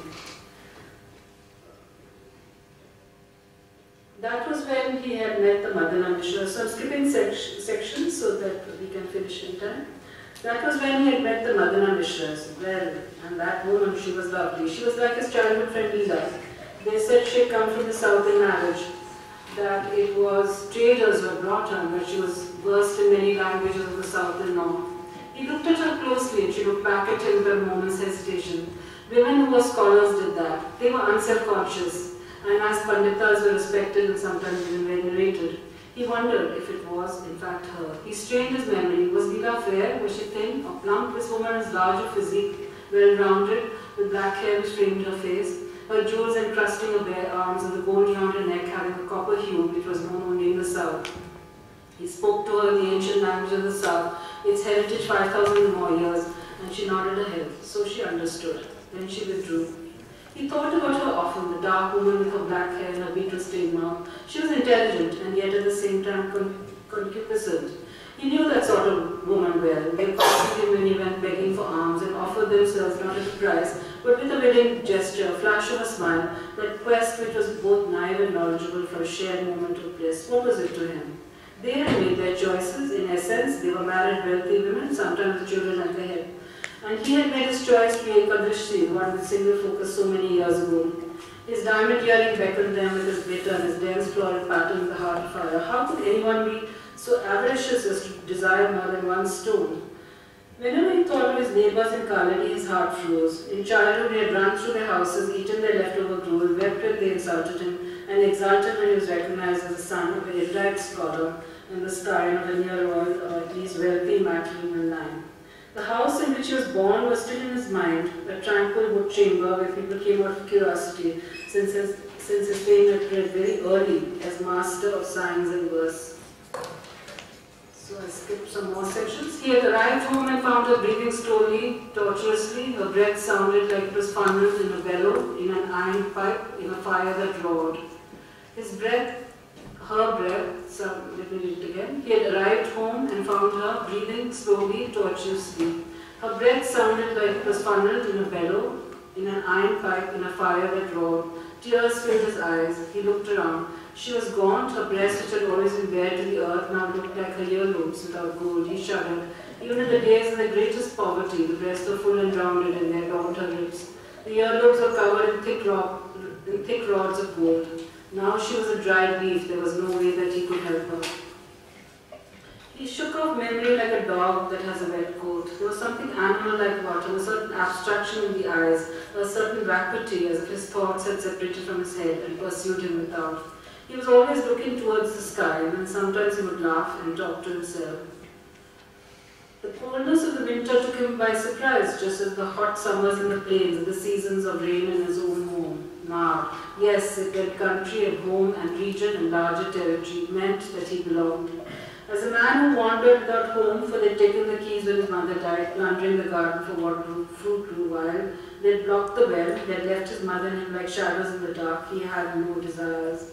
That was when he had met the Madana Mishra. So I'm skipping sec sections so that we can finish in time. That was when he had met the Madana Mishras. Well, and that woman, she was lovely. She was like his childhood friend Leela. They said she had come from the south in marriage, that it was traders who had brought her, that she was versed in many languages of the south and north. He looked at her closely and she looked back at him with a moment's hesitation. Women who were scholars did that. They were unself-conscious, and as panditas were respected and sometimes even venerated. He wondered if it was, in fact, her. He strained his memory. Was Leela fair? Was she thin or plump? This woman was large of physique, well-rounded, with black hair which framed her face, her jewels encrusting her bare arms, and the gold around her neck having a copper hue which was known only in the south. He spoke to her in the ancient language of the south, its heritage five thousand more years, and she nodded her head. So she understood. Then she withdrew. He thought about her often, the dark woman with her black hair and her beetle-stained mouth. She was intelligent and yet at the same time con concupiscent. He knew that sort of woman well. They accosted him when he went begging for alms and offered themselves not at a price, but with a willing gesture, a flash of a smile, that quest which was both naive and knowledgeable for a shared moment of bliss. What was it to him? They had made their choices. In essence, they were married, wealthy women, sometimes the children at their head. And he had made his choice to be Ekadrishi, the one with single focus so many years ago. His diamond earring beckoned them with his glitter and his dense floral pattern with the heart of fire. How could anyone be so avaricious as to desire more than one stone? Whenever he thought of his neighbours in Kaladi, his heart froze. In childhood, he had run through their houses, eaten their leftover gruel, wept when they insulted him, and exulted when he was recognized as the son of an erudite scholar and the scion of a near royal or at least wealthy matrilineal line. The house in which he was born was still in his mind, a tranquil wood chamber where people came out of curiosity, since his, since his fame had spread very early as master of signs and verse. So I skipped some more sections. He had arrived home and found her breathing slowly, tortuously. Her breath sounded like it was funneled in a bellow, in an iron pipe, in a fire that roared. His breath, her breath, so let me read it again. He had arrived home and found her breathing slowly, tortuously. Her breath sounded like it was funneled in a bellow, in an iron pipe, in a fire that roared. Tears filled his eyes. He looked around. She was gaunt, her breast, which had always been bare to the earth, now looked like her earlobes without gold. He shuddered. Even in the days of the greatest poverty, the breasts were full and rounded and they adorned her ribs. The earlobes were covered in thick, rod, in thick rods of gold. Now she was a dried leaf. There was no way that he could help her. He shook off memory like a dog that has a wet coat. There was something animal-like about him, a certain abstraction in the eyes, a certain vacuity as if his thoughts had separated from his head and pursued him without. He was always looking towards the sky, and then sometimes he would laugh and talk to himself. The coldness of the winter took him by surprise, just as the hot summers in the plains and the seasons of rain in his own home. Now, yes, it meant country and home and region and larger territory, meant that he belonged. As a man who wandered without home, for they had taken the keys when his mother died, plundering the garden for what grew, fruit grew wild, they had blocked the well, they had left his mother and him like shadows in the dark, he had no desires.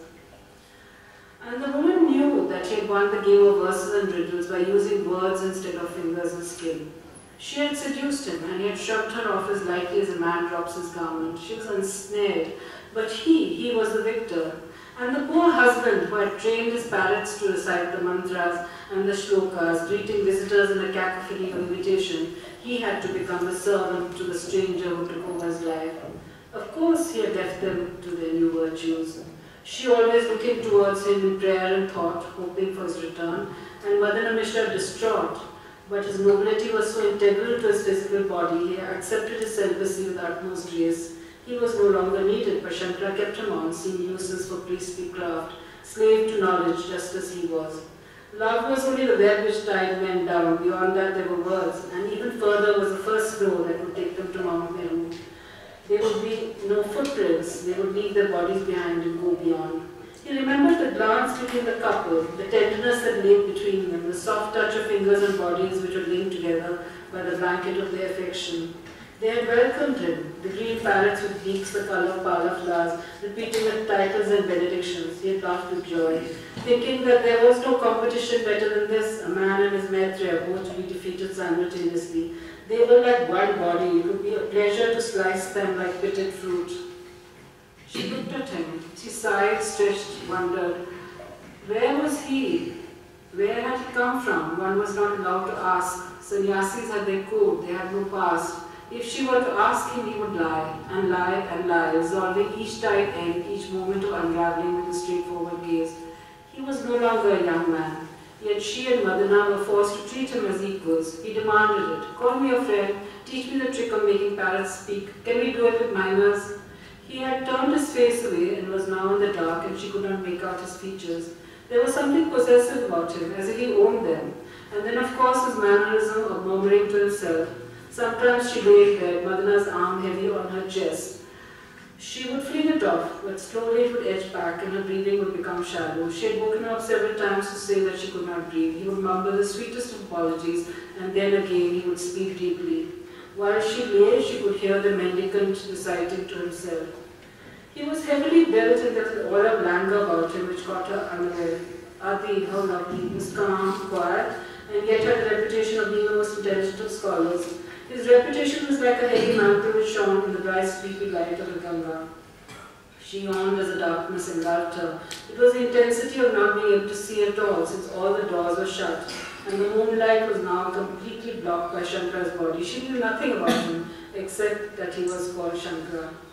And the woman knew that he had won the game of verses and riddles by using words instead of fingers and skin. She had seduced him, and he had shoved her off as lightly as a man drops his garment. She was ensnared, but he, he was the victor. And the poor husband who had trained his parrots to recite the mantras and the shlokas, greeting visitors in a cacophony of invitation, he had to become the servant to the stranger who took over his life. Of course, he had left them to their new virtues. She always looking towards him in prayer and thought, hoping for his return, and Madana Mishra distraught. But his nobility was so integral to his physical body, he accepted his celibacy with utmost grace. He was no longer needed, but Shankara kept him on, seeing uses for priestly craft, slave to knowledge just as he was. Love was only the web which tied men down. Beyond that there were words, and even further was the first flow that would take them to Mount Meru. There would be no footprints, they would leave their bodies behind and go beyond. He remembered the glance between the couple, the tenderness that lay between them, the soft touch of fingers and bodies which were linked together by the blanket of their affection. They had welcomed him, the green parrots with beaks the color of pala flowers, repeating the titles and benedictions. He had laughed with joy, thinking that there was no competition better than this, a man and his Maitreya, both to be defeated simultaneously. They were like one body. It would be a pleasure to slice them like pitted fruit. She looked at him. She sighed, stretched, wondered. Where was he? Where had he come from? One was not allowed to ask. Sannyasis had their code. They had no past. If she were to ask him, he would lie, and lie, and lie, resolving each tight end, each moment of unraveling with a straightforward gaze. He was no longer a young man. Yet she and Madana were forced to treat him as equals. He demanded it. Call me a friend. Teach me the trick of making parrots speak. Can we do it with minors? He had turned his face away and was now in the dark, and she could not make out his features. There was something possessive about him, as if he owned them. And then, of course, his mannerism of murmuring to himself. Sometimes she lay in bed, Madana's arm heavy on her chest. She would fling it off, but slowly it would edge back and her breathing would become shallow. She had woken up several times to say that she could not breathe. He would mumble the sweetest of apologies, and then again he would speak deeply. While she lay, she could hear the mendicant reciting to himself. He was heavily built and there was an aura of languor about him which caught her unaware. Adi, how lovely, he was calm, quiet, and yet had the reputation of being the most intelligent of scholars. His reputation was like a heavy mantle which shone in the bright, sleepy light of the Ganga. She yawned as the darkness engulfed her. It was the intensity of not being able to see at all, since all the doors were shut, and the moonlight was now completely blocked by Shankara's body. She knew nothing about him, except that he was called Shankara.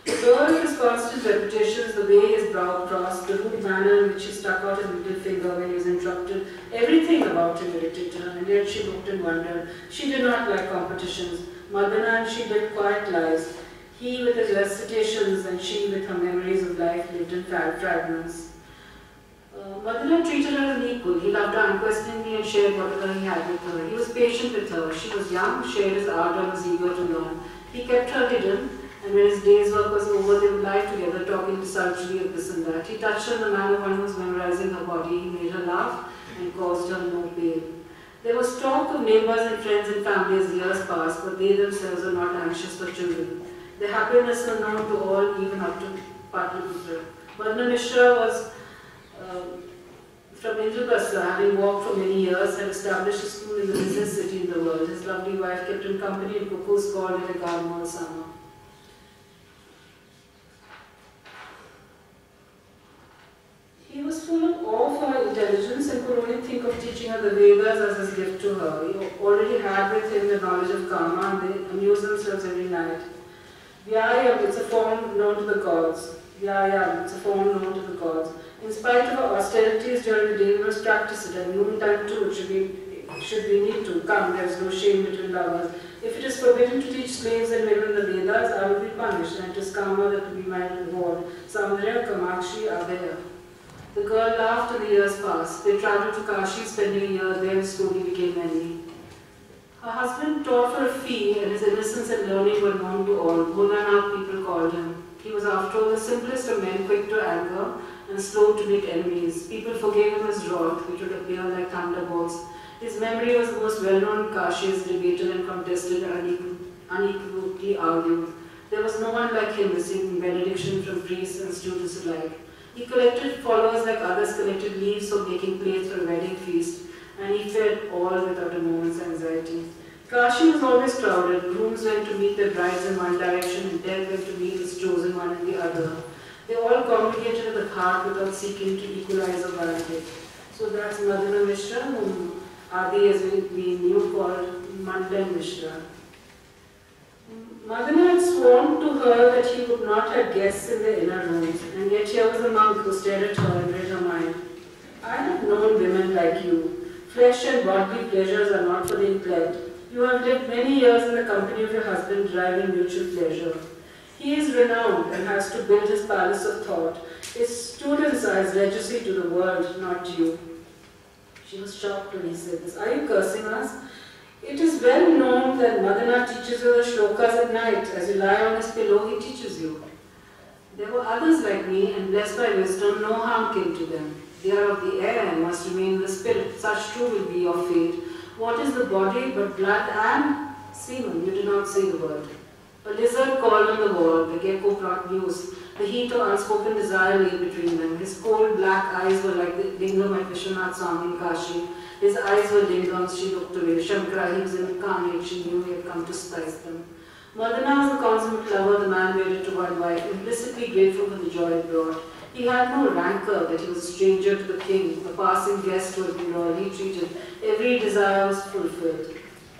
The girl of his constant repetitions, the way his brow crossed, the rude manner in which he stuck out his middle finger when he was interrupted, everything about him irritated her, and yet she looked and wondered. She did not like competitions. Madana and she lived quiet lives. He with his recitations and she with her memories of life lived in fragments. Uh, Madana treated her as an equal. He loved her unquestioningly and shared whatever he had with her. He was patient with her. She was young, shared his ardor, was eager to learn. He kept her hidden, and when his day's work was over, they would lie together, talking desultorily of this and that. He touched her in the manner one who was memorizing her body. He made her laugh and caused her no pain. There was talk of neighbors and friends and family as years passed, but they themselves were not anxious for children. Their happiness was known to all, even up to Patliputra. Madana Mishra was um, from Indraprastha, having walked for many years, had established a school in the business city in the world. His lovely wife kept him company in Kuku's called in a garden all summer. He was full of awe for her intelligence and could only think of teaching her the Vedas as his gift to her. He already had with him the knowledge of karma, and they amused themselves every night. Vyayam, it's a form known to the gods. Vyayam, it's a form known to the gods. In spite of her austerities during the day, we must practice it, and noontime too, it should be, should we need to. Come, there is no shame between lovers. If it is forbidden to teach slaves and women the Vedas, I will be punished, and it is karma that will be my reward. Saundara, Kamakshi, Abhaya. The girl laughed and the years passed. They travelled to Kashi, spending a year there and slowly became many. Her husband taught for a fee, and his innocence and learning were known to all. Bholenath people called him. He was after all the simplest of men, quick to anger and slow to make enemies. People forgave him his wrath, which would appear like thunderbolts. His memory was the most well-known in Kashi, as debated and contested and unequivocally argued. There was no one like him receiving benediction from priests and students alike. He collected followers like others collected leaves for making plates for a wedding feast, and he fed all without a moment's anxiety. Kashi was always crowded. Grooms went to meet their brides in one direction, and death went to meet his chosen one in the other. They all congregated at the ghat without seeking to equalize or validate. So that's Madana Mishra, whom Adi, as we, we knew, called Mandan Mishra. Madana had sworn to her that he would not have guests in the inner rooms, and yet here was a monk who stared at her and read her mind. I have known women like you. Flesh and bodily pleasures are not for the intellect. You have lived many years in the company of your husband, deriving mutual pleasure. He is renowned and has to build his palace of thought. His students are his legacy to the world, not you. She was shocked when he said this. Are you cursing us? It is well known that Madana teaches you the shlokas at night. As you lie on his pillow, he teaches you. There were others like me, and blessed by wisdom, no harm came to them. They are of the air and must remain in the spirit. Such too will be your fate. What is the body but blood and semen? You did not say the word. A lizard called on the wall. The gecko brought news. The heat of unspoken desire lay between them. His cold black eyes were like the lingam at Vishwanath Swami in Kashi. His eyes were lingams. She looked away. Shankara, he was incarnate. She knew he had come to spice them. Madana was the consummate lover, the man wedded to one wife, implicitly grateful for the joy it brought. He had no rancor that he was a stranger to the king, a passing guest who had been royally treated. Every desire was fulfilled.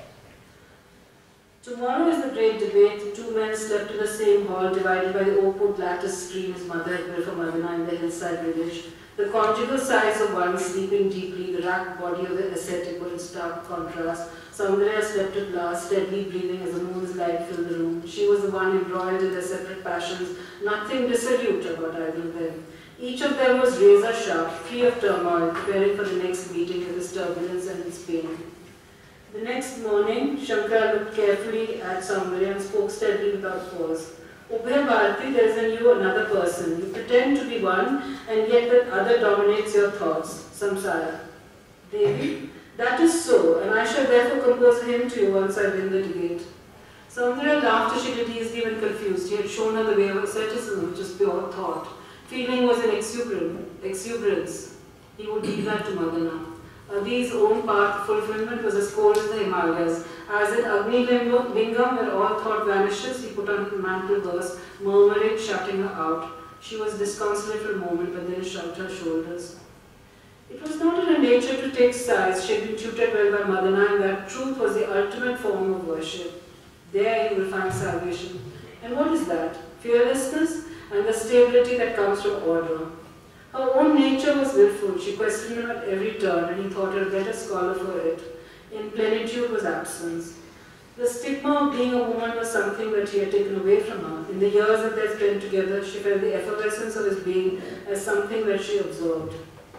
Tomorrow is the great debate. The two men slept in the same hall, divided by the oak-wood lattice screen his mother had built for Madana in the hillside village. The conjugal sighs of one sleeping deeply, the racked body of the ascetic were in stark contrast. Saundara slept at last, steadily breathing as the moon's light filled the room. She was the one embroiled in their separate passions, nothing dissolute about either of them. Each of them was razor sharp, free of turmoil, preparing for the next meeting with his turbulence and his pain. The next morning, Shankara looked carefully at Saundara and spoke steadily without pause. Ubhay Bharati, there is in you another person. You pretend to be one, and yet that other dominates your thoughts. Samsara. Devi, that is so, and I shall therefore compose a hymn to you once I win the debate. Saundara laughed as she did easily when confused. He had shown her the way of asceticism, which is pure thought. Feeling was an exuberance. He would give that to Madana. Adi's own path fulfillment was as cold as the Himalayas. As in Agni Lingam, where all thought vanishes, he put on her mantle verse, murmuring, shutting her out. She was disconsolate for a moment, but then shrugged her shoulders. It was not in her nature to take sides. She had been tutored well by Madana, and that truth was the ultimate form of worship. There you will find salvation. And what is that? fearlessness, and the stability that comes from order. Her own nature was willful. She questioned him at every turn, and he thought her a better scholar for it. In plenitude was absence. The stigma of being a woman was something that he had taken away from her. In the years that they spent together, she felt the effervescence of his being as something that she observed.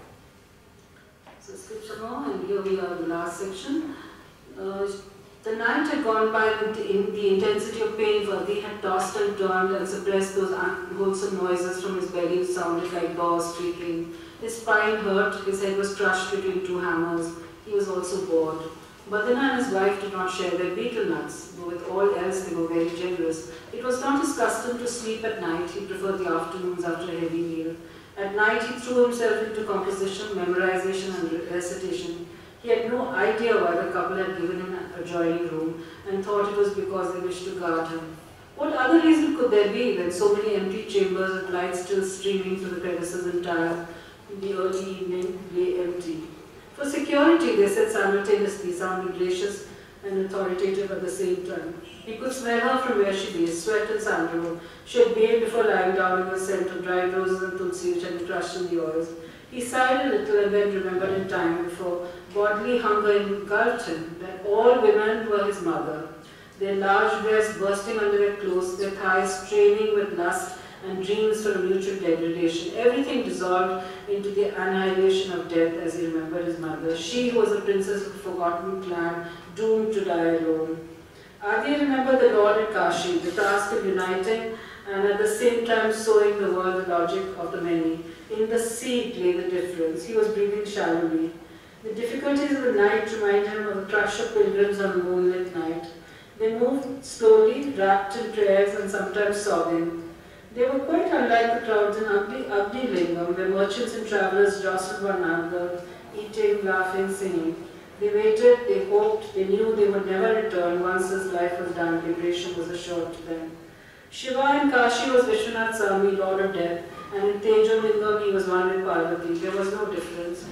So skip some more, and here we are in the last section. Uh, the night had gone by in the intensity of pain. Vadi had tossed and turned and suppressed those unwholesome noises from his belly which sounded like doors creaking. His spine hurt, his head was crushed between two hammers. He was also bored. Badana and his wife did not share their betel nuts, though with all else they were very generous. It was not his custom to sleep at night. He preferred the afternoons after a heavy meal. At night he threw himself into composition, memorization and recitation. He had no idea why the couple had given him an adjoining room and thought it was because they wished to guard him. What other reason could there be when so many empty chambers with lights still streaming through the crevices and tire in the early evening lay empty? For security, they said simultaneously, sounding gracious and authoritative at the same time. He could smell her from where she lay, sweat and sandalwood. She had bathed before lying down in the scent of dried roses and tulsi which had been crushed in the oils. He sighed a little and then remembered in time, before bodily hunger engulfed him, that all women were his mother. Their large breasts bursting under their clothes, their thighs straining with lust and dreams for a mutual degradation. Everything dissolved into the annihilation of death as he remembered his mother. She who was a princess of a forgotten clan, doomed to die alone. Adi remembered the Lord in Kashi, the task of uniting and at the same time sowing the word, the logic of the many. In the seed lay the difference. He was breathing shallowly. The difficulties of the night remind him of a crush of pilgrims on a moonlit night. They moved slowly, wrapped in prayers and sometimes sobbing. They were quite unlike the crowds in Agni, Agni Lingam, where merchants and travellers jostled one another, eating, laughing, singing. They waited, they hoped, they knew they would never return once this life was done, liberation was assured to them. Shiva in Kashi was Vishwanath Swami, Lord of Death, and in Tejo Lingam he was one with Parvati. There was no difference.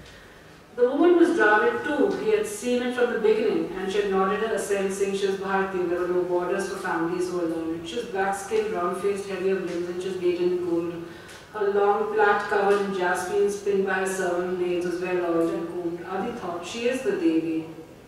The woman was Dravid too. He had seen it from the beginning, and she had nodded her assent, saying she was Bharati. There were no borders for families who were learned. She was black-skinned, round-faced, heavy of limbs, and she was laden in gold. Her long plait covered in jasmine, pinned by her servant maids, was well oiled and combed. Adi thought, she is the Devi.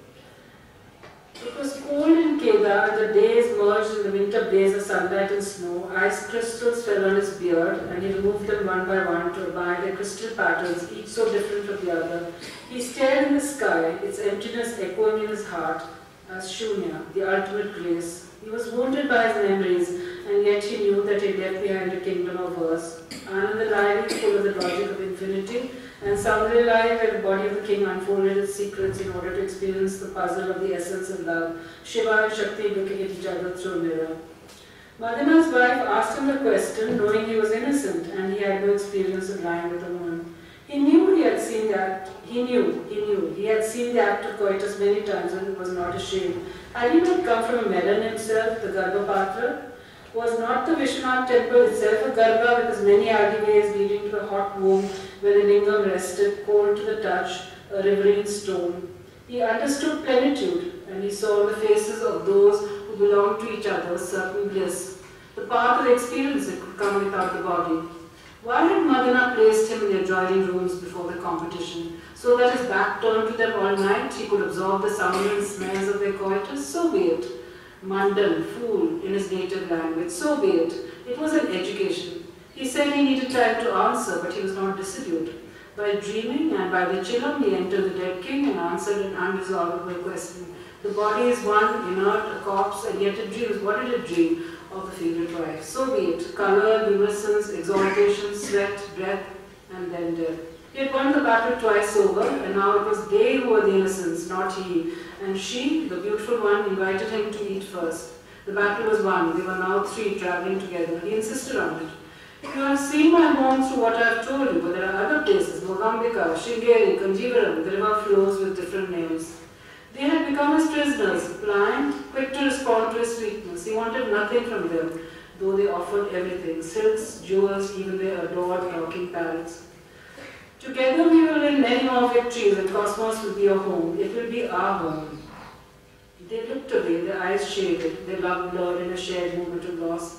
It was cold in Kedar. The days merged in the winter blaze of sunlight and snow. Ice crystals fell on his beard, and he removed them one by one to abide their crystal patterns, each so different from the other. He stared in the sky, its emptiness echoing in his heart, as Shunya, the ultimate grace. He was wounded by his memories, and yet he knew that he left behind a kingdom of verse. Anandalai, full of the logic of infinity, and Saundaryalai, where the body of the king unfolded its secrets in order to experience the puzzle of the essence of love, Shiva and Shakti looking at each other through a mirror. Madana's wife asked him the question, knowing he was innocent, and he had no experience of lying with a woman. He knew he had seen that, he knew, he knew, he had seen the act of coitus many times and was not ashamed. Had he not come from a melon himself, the Garbhapatra? Was not the Vishwanath temple itself a Garbha with as many alleyways leading to the hot womb where the lingam rested, cold to the touch, a riverine stone? He understood plenitude, and he saw the faces of those who belonged to each other certain bliss. The path of experience that could come without the body. Why had Madana placed him in the adjoining rooms before the competition? So that his back turned to them all night, he could absorb the sound and smells of their coitus? So be it. Mandan, fool, in his native language, so be it. It was an education. He said he needed time to answer, but he was not dissolute. By dreaming and by the chillum, he entered the dead king and answered an unresolvable question. The body is one, inert, a corpse, and yet it dreams. What did it dream? Of the favorite wife. So be it. Color, luminescence, exaltation, sweat, breath, and then death. He had won the battle twice over, and now it was they who were the innocents, not he. And she, the beautiful one, invited him to eat first. The battle was won. They were now three travelling together. He insisted on it. You have seen my home through what I have told you, but there are other places, Mogambika, Shringeri, Kanjivaram. The river flows with different names. They had become his prisoners, blind, quick to respond to his sweetness. He wanted nothing from them, though they offered everything, silks, jewels, even their adored talking parrots. Together we will win many more victories, and Cosmos will be your home. It will be our home. They looked away, their eyes shaded, their love blurred in a shared moment of loss.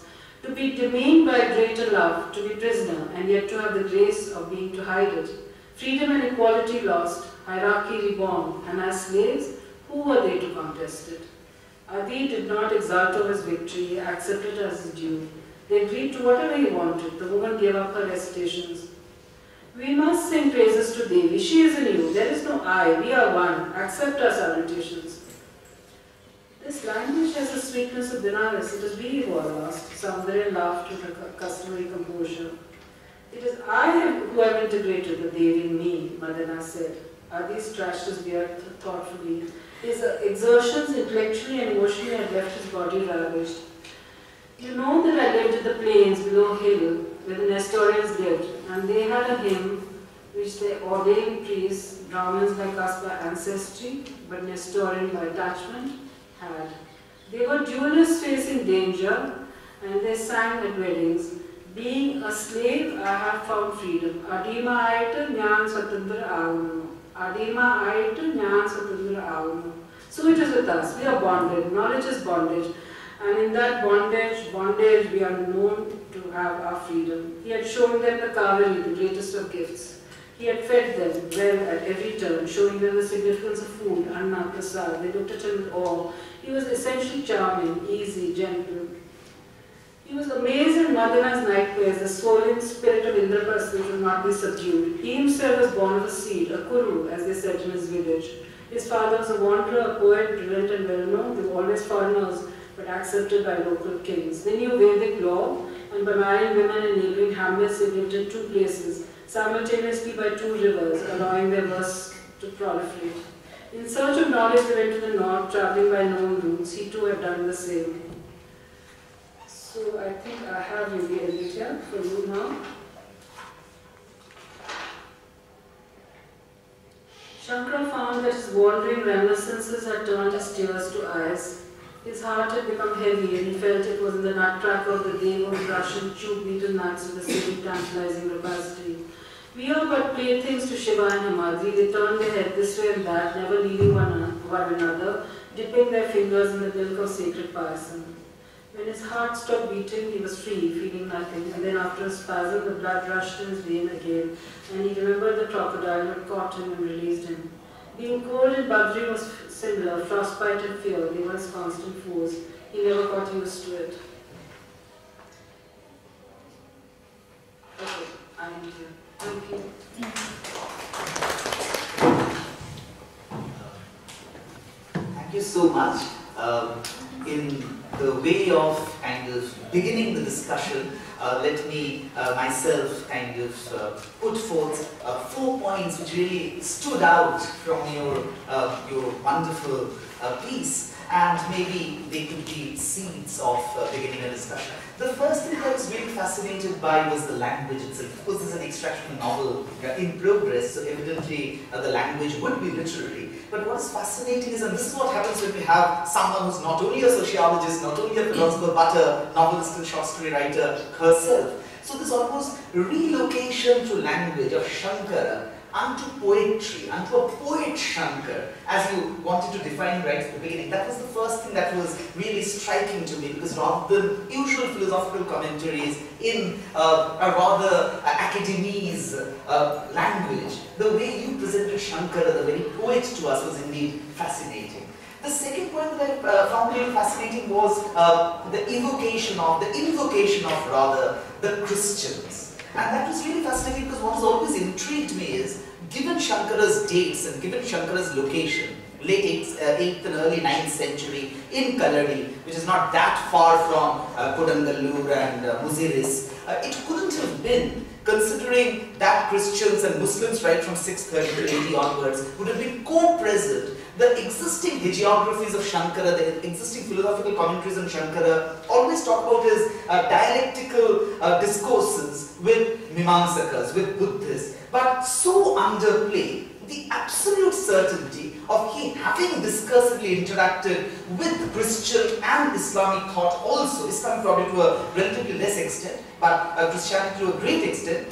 To be demeaned by greater love, to be prisoner, and yet to have the grace of being to hide it. Freedom and equality lost, hierarchy reborn, and as slaves, who were they to contest it? Adi did not exult over his victory, he accepted it as his due. They agreed to whatever he wanted. The woman gave up her recitations. We must sing praises to Devi. She is in you. There is no I. We are one. Accept our salutations. This language has the sweetness of Benares. It is we who are lost. Soundarya laughed with her customary composure. It is I who have integrated the Devi in me, Madana said. Adi scratched his beard thoughtfully. His exertions intellectually and emotionally had left his body ravished. You know that I lived in the plains below hill where the Nestorians lived, and they had a hymn which they ordained priests, Brahmins like us by ancestry, but Nestorian by attachment, had. They were duelists facing danger, and they sang at weddings. Being a slave, I have found freedom. Adima aita nyan swatandra avunu. Adima aita nyan swatandra avunu. So it is with us. We are bonded. Knowledge is bondage. And in that bondage, bondage, we are known to have our freedom. He had shown them the Kaveri, the greatest of gifts. He had fed them well at every turn, showing them the significance of food, Anna, Prasad. They looked at him with awe. He was essentially charming, easy, gentle. He was amazed at Madana's night prayers, the swollen spirit of Indraprastha which would not be subdued. He himself was born of a seed, a Kuru, as they said in his village. His father was a wanderer, a poet, brilliant and well-known. They were always foreigners, but accepted by local kings. They knew Vedic law, and by marrying women in neighboring hamlets, they lived in two places, simultaneously by two rivers, allowing their verse to proliferate. In search of knowledge, they went to the north, traveling by known routes. He too had done the same. So I think I have Yogi Aditya for you now. Shankara found that his wandering reminiscences had turned his tears to eyes. His heart had become heavy, and he felt it was in the nutcracker of the game of Russian tube-beaten nuts with a same tantalizing rapacity. We are but playthings to Shiva and Himadri. They turned their head this way and that, never leaving one, one another, dipping their fingers in the milk of sacred payasam. When his heart stopped beating, he was free, feeling nothing, and then after a spasm, the blood rushed in his vein again, and he remembered the crocodile who had caught him and released him. Being cold in Badri was similar, frostbite and fear, they were his constant foes. He never got used to it. Okay, I am here. Thank you. Thank you so much. Um, in the way of kind of beginning the discussion, uh, let me uh, myself kind of uh, put forth uh, four points which really stood out from your, uh, your wonderful uh, piece, and maybe they could be seeds of uh, beginning a discussion. The first thing I was really fascinated by was the language itself. Of course, this is an extraction of a novel uh, in progress, so evidently uh, the language would be literary. But what is fascinating is, and this is what happens when we have someone who's not only a sociologist, not only a philosopher, but a novelist and short story writer herself. So this almost relocation to language of Shankara unto poetry, unto a poet Shankar, as you wanted to define right at the beginning. That was the first thing that was really striking to me, because rather than usual philosophical commentaries in uh, a rather uh, academese uh, language, the way you presented Shankara, the very poet, to us was indeed fascinating. The second point that I uh, found really fascinating was uh, the evocation of, the invocation of rather, the Christians. And that was really fascinating, because what has always intrigued me is, given Shankara's dates and given Shankara's location, late eighth, uh, eighth and early ninth century in Kaladi, which is not that far from uh, Kodangallur and uh, Muziris, uh, it couldn't have been, considering that Christians and Muslims right from six thirty to eighty onwards would have been co-present. The existing hagiographies of Shankara, the existing philosophical commentaries on Shankara always talk about his uh, dialectical uh, discourses with Mimamsakas, with Buddhists, but so underplay the absolute certainty of he having discursively interacted with Christian and Islamic thought also, Islam probably to a relatively less extent, but uh, Christianity to a great extent,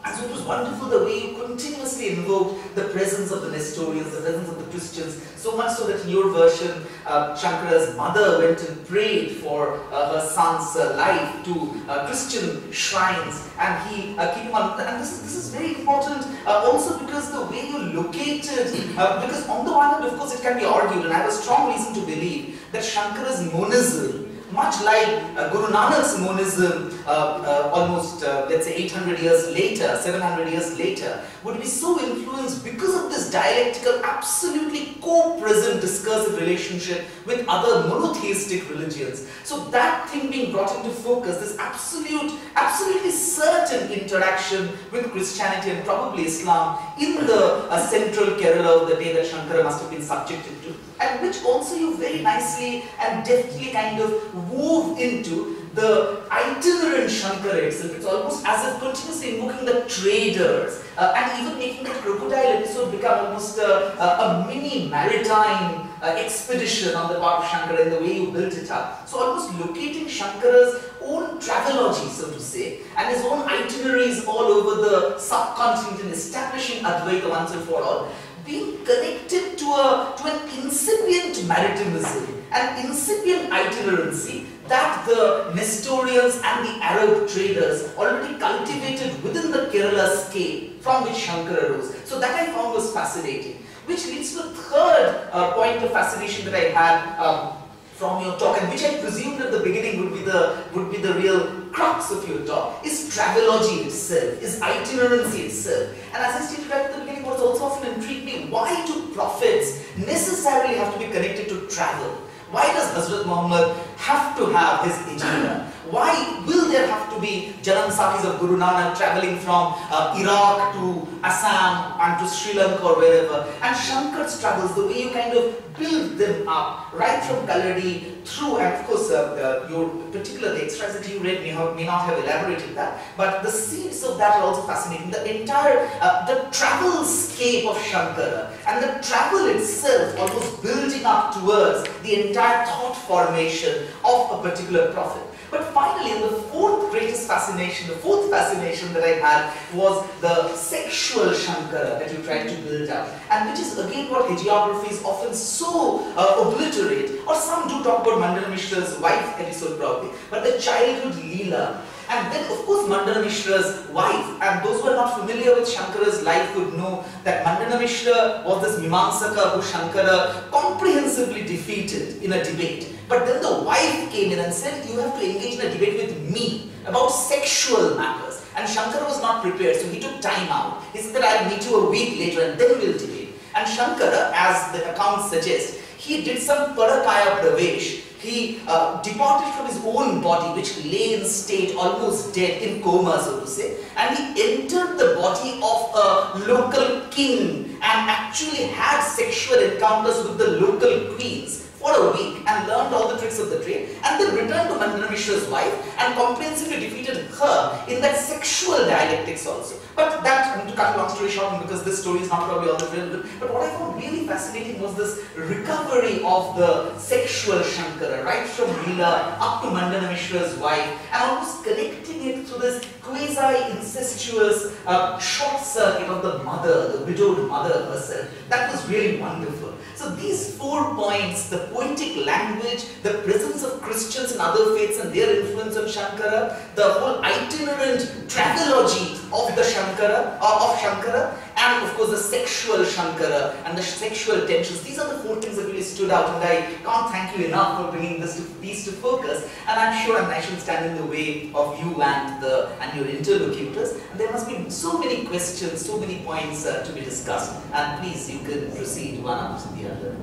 And so it was wonderful the way you continuously invoked the presence of the Nestorians, the presence of the Christians, so much so that in your version, uh, Shankara's mother went and prayed for uh, her son's uh, life to uh, Christian shrines, and he uh, keep on. And this is this is very important uh, also because the way you located, uh, because on the one hand, of course, it can be argued, and I have a strong reason to believe that Shankara's monism, much like uh, Guru Nanak's monism, uh, uh, almost uh, let's say eight hundred years later, seven hundred years later, would be so influenced because of this dialectical, absolutely co-present discursive relationship with other monotheistic religions. So that thing being brought into focus, this absolute, absolutely certain interaction with Christianity and probably Islam in the uh, central Kerala of the day that Shankara must have been subjected to, and which also you very nicely and deftly kind of wove into the itinerant Shankara itself. It's almost as if continuously invoking the traders uh, and even making the crocodile episode become almost a, a, a mini maritime uh, expedition on the part of Shankara in the way you built it up. So almost locating Shankara's own travelogy, so to say, and his own itineraries all over the subcontinent and establishing Advaita once and for all, being connected to, a, to an incipient maritimism, an incipient itinerancy that the Nestorians and the Arab traders already cultivated within the Kerala scape from which Shankara rose. So that I found was fascinating. Which leads to the third uh, point of fascination that I had um, from your talk, and which I presumed at the beginning would be the would be the real crux of your talk, is travelogy itself, is itinerancy itself. And as I stated right at the beginning, what's also often intrigued me, why do prophets necessarily have to be connected to travel? Why does Hazrat Muhammad have to have his ijara? Why will there have to be Janam Sakhis of Guru Nanak travelling from uh, Iraq to Assam and to Sri Lanka or wherever? And Shankar's travels, the way you kind of build them up, right from Kaladi through, and of course uh, uh, your particular, the extracts that you read may, have, may not have elaborated that, but the seeds of that are also fascinating. The entire, uh, the travel scape of Shankara and the travel itself almost building up towards the entire thought formation of a particular prophet. But finally, the fourth greatest fascination, the fourth fascination that I had was the sexual Shankara that you tried to build up, and which is again what hagiographies often so uh, obliterate, or some do talk about Mandana Mishra's wife episode probably, but the childhood Leela. And then of course Mandana Mishra's wife, and those who are not familiar with Shankara's life would know that Mandana Mishra was this Mimamsaka who Shankara comprehensively defeated in a debate. But then the wife came in and said, you have to engage in a debate with me about sexual matters. And Shankara was not prepared, so he took time out. He said that I'll meet you a week later and then we'll debate. And Shankara, as the account suggests, he did some Parakaya Pravesh. He uh, departed from his own body, which lay in state, almost dead, in coma, so to say, and he entered the body of a local king and actually had sexual encounters with the local queens for a week and learned all the tricks of the trade, and then returned to Mandana Mishra's wife and comprehensively defeated her in that sexual dialectics also. But that, I mean, to cut a long story short, because this story is not probably all that relevant, but what I found really fascinating was this recovery of the sexual Shankara, right from Leela up to Mandana Mishra's wife, and almost connecting it to this quasi-incestuous uh, short circuit of the mother, the widowed mother herself. That was really wonderful. So these four points, the poetic language, the presence of Christians and other faiths and their influence on Shankara, the whole itinerant travelogy of the Shankara, uh, of Shankara, and of course the sexual Shankara and the sexual tensions. These are the four things that really stood out, and I can't thank you enough for bringing this to, these to focus. And I'm sure I shouldn't stand in the way of you and the and your interlocutors. And there must be so many questions, so many points uh, to be discussed. And please, you can proceed one after the other.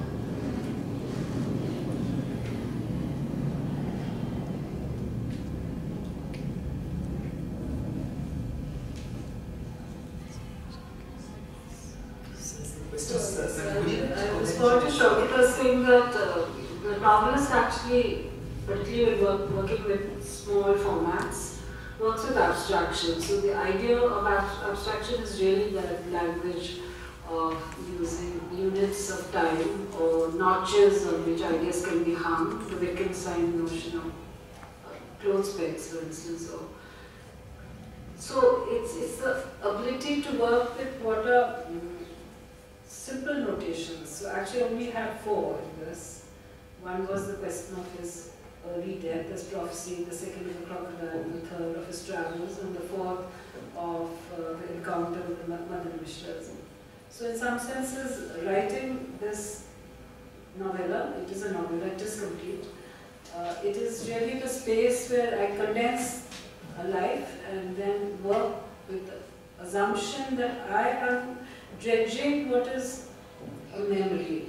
I was going to Shobhita saying that uh, the novelist actually, particularly when work, working with small formats, works with abstraction. So the idea of ab abstraction is really that language of using units of time or notches on which ideas can be hung, the Wittgenstein notion of uh, clothes pegs, for instance. Or So it's, it's the ability to work with what are mm, simple notations. So actually I only had four in this. One was the question of his early death as prophecy, the second of the crocodile, the third of his travels, and the fourth of uh, the encounter with the Mother Mishras. So in some senses, writing this novella, it is a novella, it is complete. Uh, it is really the space where I condense a life and then work with the assumption that I am dredging what is a memory.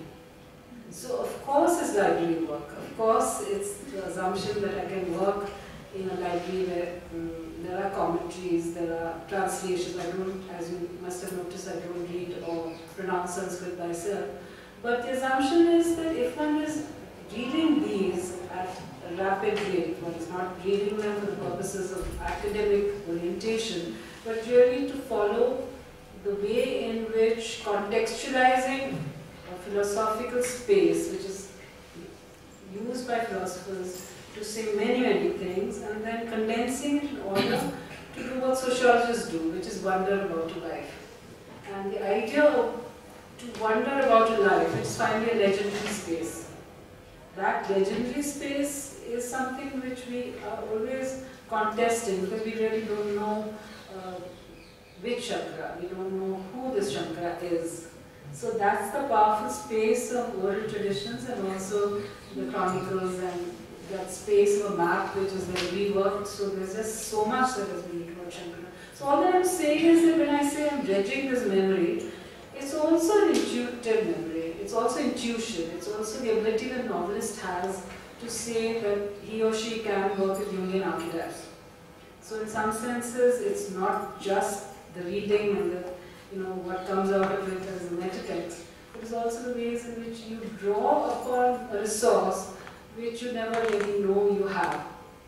So of course it's library work. Of course it's the assumption that I can work in a library where um, there are commentaries, there are translations. I don't, as you must have noticed, I don't read or pronounce Sanskrit myself. But the assumption is that if one is reading these at a rapid rate, one is not reading them for the purposes of academic orientation, but really to follow the way in which contextualizing a philosophical space, which is used by philosophers to say many, many things, and then condensing it in order to do what sociologists do, which is wonder about life. And the idea of to wonder about a life, it's finally a legendary space. That legendary space is something which we are always contesting because we really don't know uh, which Shankara, we don't know who this Shankara is. So that's the powerful space of oral traditions and also the chronicles and that space of a map which is then reworked. So there's just so much that has been written about Shankara. So all that I'm saying is that when I say I'm dredging this memory, it's also an intuitive memory, it's also intuition, it's also the ability that a novelist has to say that he or she can work with Jungian archetypes. So in some senses, it's not just the reading and the, you know, what comes out of it as a metatext. It is also the ways in which you draw upon a resource which you never really know you have.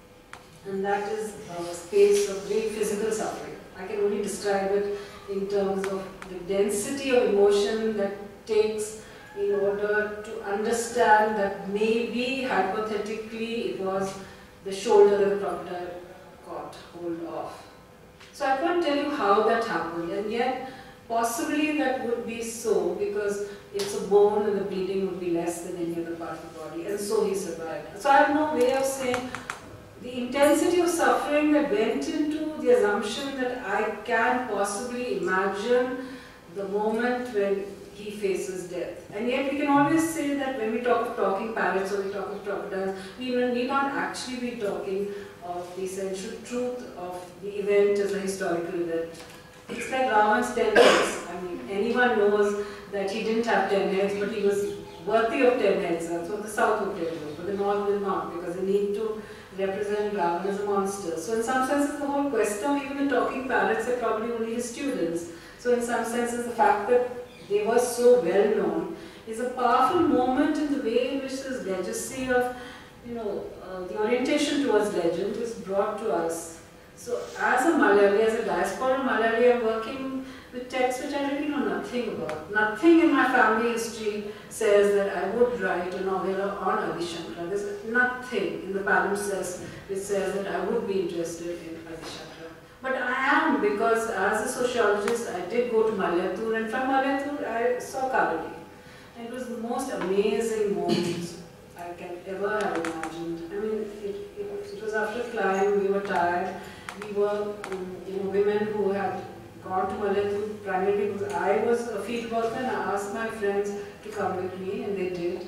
And that is a space of great physical suffering. I can only describe it in terms of the density of emotion that takes in order to understand that maybe hypothetically it was the shoulder that the crocodile caught hold of. So I can't tell you how that happened, and yet possibly that would be so because it's a bone and the bleeding would be less than any other part of the body, and so he survived. So I have no way of saying the intensity of suffering that went into the assumption that I can possibly imagine the moment when he faces death. And yet we can always say that when we talk of talking parrots or we talk of crocodiles, we need not actually be talking of the essential truth of the event as a historical event. It's like Ravan's ten heads. I mean, anyone knows that he didn't have ten heads, but he was worthy of ten heads. That's what the South will tell you, but the North will not, because they need to represent Ravan as a monster. So in some senses, the whole quest of even the talking parrots are probably only his students. So in some senses, the fact that they were so well known is a powerful moment in the way in which this legacy of, you know, uh, the orientation towards legend is brought to us. So as a Malayali, as a diaspora Malayali, I'm working with texts which I really know nothing about. Nothing in my family history says that I would write a novella on Adi Shankara. There's nothing in the palimpsest which says that I would be interested in Adi Shankara. But I am, because as a sociologist, I did go to Malayattur, and from Malayattur I saw Kaladi. And it was the most amazing moment I can ever have imagined. I mean, it, it, it was after a climb, we were tired. We were, um, you know, women who had gone to Malayattur primarily because I was a field worker and I asked my friends to come with me, and they did.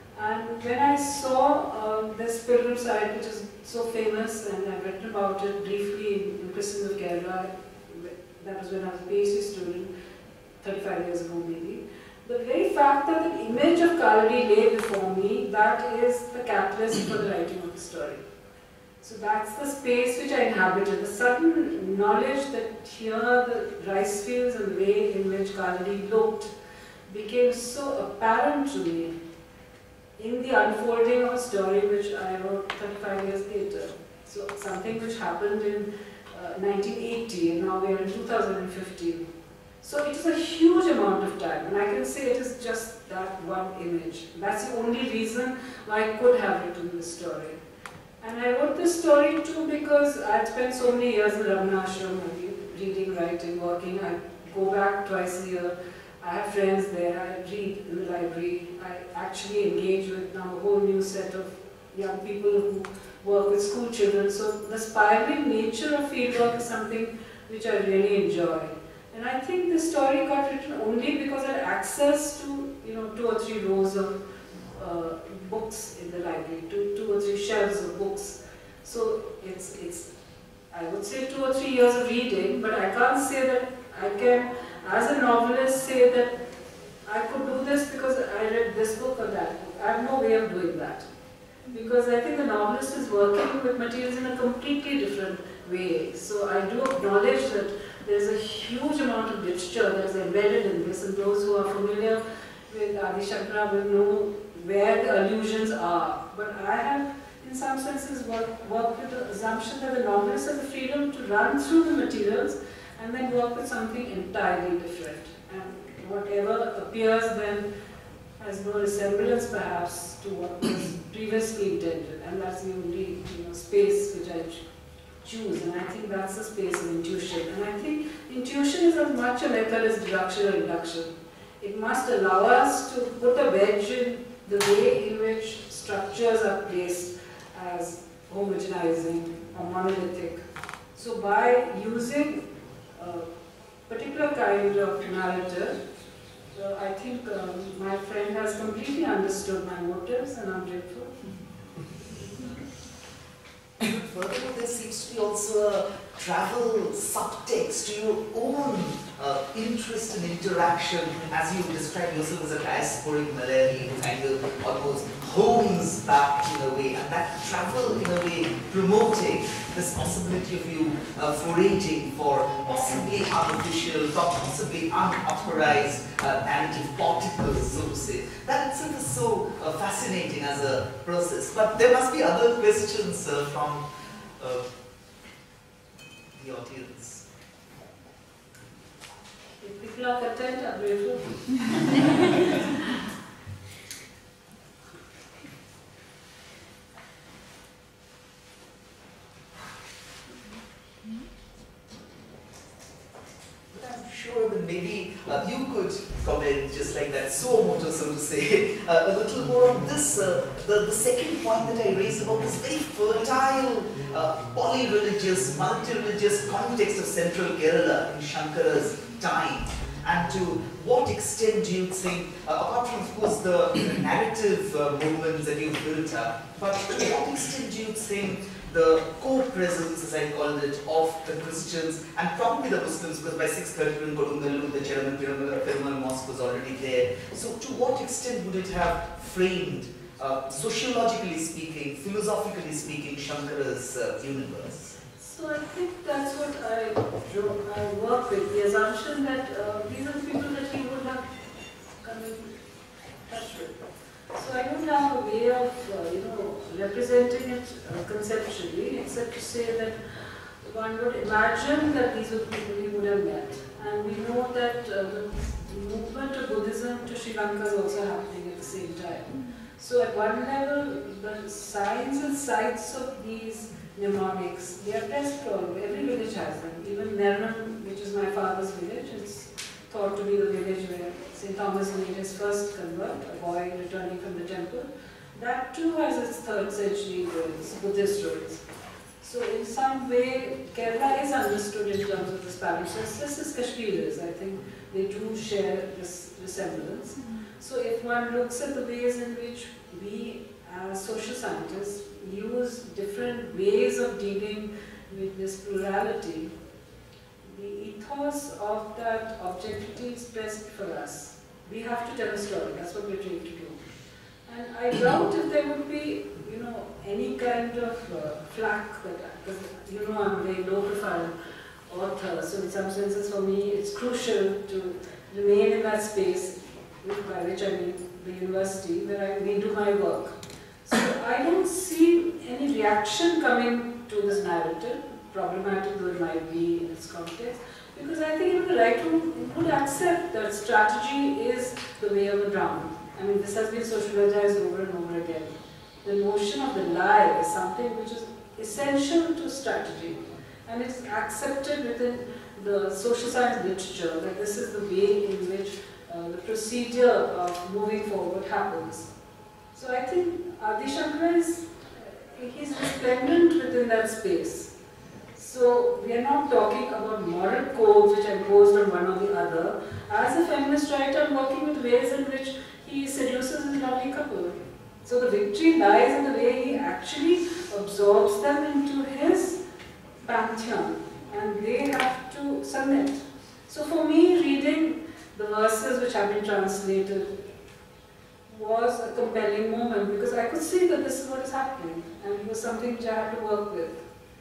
And when I saw uh, this pilgrim site, which is so famous, and I've written about it briefly in, in Christians of Kerala, that was when I was a PhD student, thirty-five years ago maybe. The very fact that the image of Kaladi lay before me, that is the catalyst for the writing of the story. So that's the space which I inhabited. The sudden knowledge that here the rice fields and the way in which Kaladi looked became so apparent to me in the unfolding of a story which I wrote thirty-five years later. So something which happened in uh, nineteen eighty, and now we are in two thousand fifteen. So it is a huge amount of time, and I can say it is just that one image. That's the only reason why I could have written this story. And I wrote this story too because I had spent so many years in Ramana Ashram. reading, writing, working. I go back twice a year. I have friends there. I read in the library. I actually engage with now a whole new set of young people who work with school children. So the spiraling nature of fieldwork is something which I really enjoy. And I think this story got written only because I had access to, you know, two or three rows of uh, books in the library, two, two or three shelves of books. So it's, it's, I would say two or three years of reading, but I can't say that I can, as a novelist, say that I could do this because I read this book or that book. I have no way of doing that. Because I think the novelist is working with materials in a completely different way. So I do acknowledge that there is a huge amount of literature that is embedded in this, and those who are familiar with Adi Shankara will know where the allusions are. But I have, in some senses, worked work with the assumption that the novelist has the freedom to run through the materials and then work with something entirely different. And whatever appears then has no resemblance perhaps to what was previously intended, and that's the only, you know, space which I choose, and I think that's the space of intuition. And I think intuition is as much a method as deduction or induction. It must allow us to put a wedge in the way in which structures are placed as homogenizing or monolithic. So by using a particular kind of narrative, uh, I think um, my friend has completely understood my motives, and I'm grateful. Furthermore, there seems to be also a travel subtext to your own uh, interest and interaction, as you describe yourself as a diasporic Malayali who kind of almost homes back in a way, and that travel in a way promoting this possibility of you uh, foraging for possibly unofficial, possibly unauthorized uh, narrative particles, so to say. That itself is so uh, fascinating as a process. But there must be other questions uh, from uh, the audience. If people are content, I'm grateful. Sure, then maybe uh, you could comment just like that, so moto, so to say, uh, a little more on this. Uh, the, the second point that I raised about this very fertile, uh, poly-religious, multi-religious context of central Kerala in Shankara's time. And to what extent do you think, uh, apart from, of course, the narrative uh, movements that you've built up, but to what extent do you think the co-presence, as I called it, of the Christians and probably the Muslims, because by six thirty in Kodungallu, the Cheraman Perumal Mosque was already there. So to what extent would it have framed, uh, sociologically speaking, philosophically speaking, Shankara's uh, universe? So I think that's what I, I work with, the assumption that uh, these are the people that he would have come in touch with. So I don't have a way of, uh, you know, representing it uh, conceptually, except to say that one would imagine that these were the people he would have met. And we know that uh, the movement of Buddhism to Sri Lanka is also happening at the same time. So at one level, the signs and sites of these mnemonics, they are present all over. Every village has them. Even Nernam, which is my father's village, is thought to be the village where Saint Thomas made his first convert, a boy returning from the temple. That too has its third century ruins, Buddhist ruins. So in some way, Kerala is understood in terms of this palimpsest, just as Kashmir is. I think they do share this resemblance. So if one looks at the ways in which we as social scientists use different ways of dealing with this plurality, the ethos of that objectivity is present for us. We have to tell a story, that's what we're trained to do. And I doubt if there would be, you know, any kind of uh, flack that, because you know I'm a very low profile author, so in some senses for me it's crucial to remain in that space, by which I mean the university, where I may do my work. So I don't see any reaction coming to this narrative, problematic though it might be in its context, because I think even the writer would accept that strategy is the way of the ground. I mean, this has been sociologized over and over again. The notion of the lie is something which is essential to strategy, and it's accepted within the social science literature, that this is the way in which uh, the procedure of moving forward happens. So I think Adi Shankara is, he's resplendent within that space. So we are not talking about moral codes which are imposed on one or the other. As a feminist writer, I'm working with ways in which he seduces his lovely couple. So the victory lies in the way he actually absorbs them into his pantheon, and they have to submit. So for me, reading the verses which have been translated was a compelling moment, because I could see that this is what is happening, and it was something which I had to work with.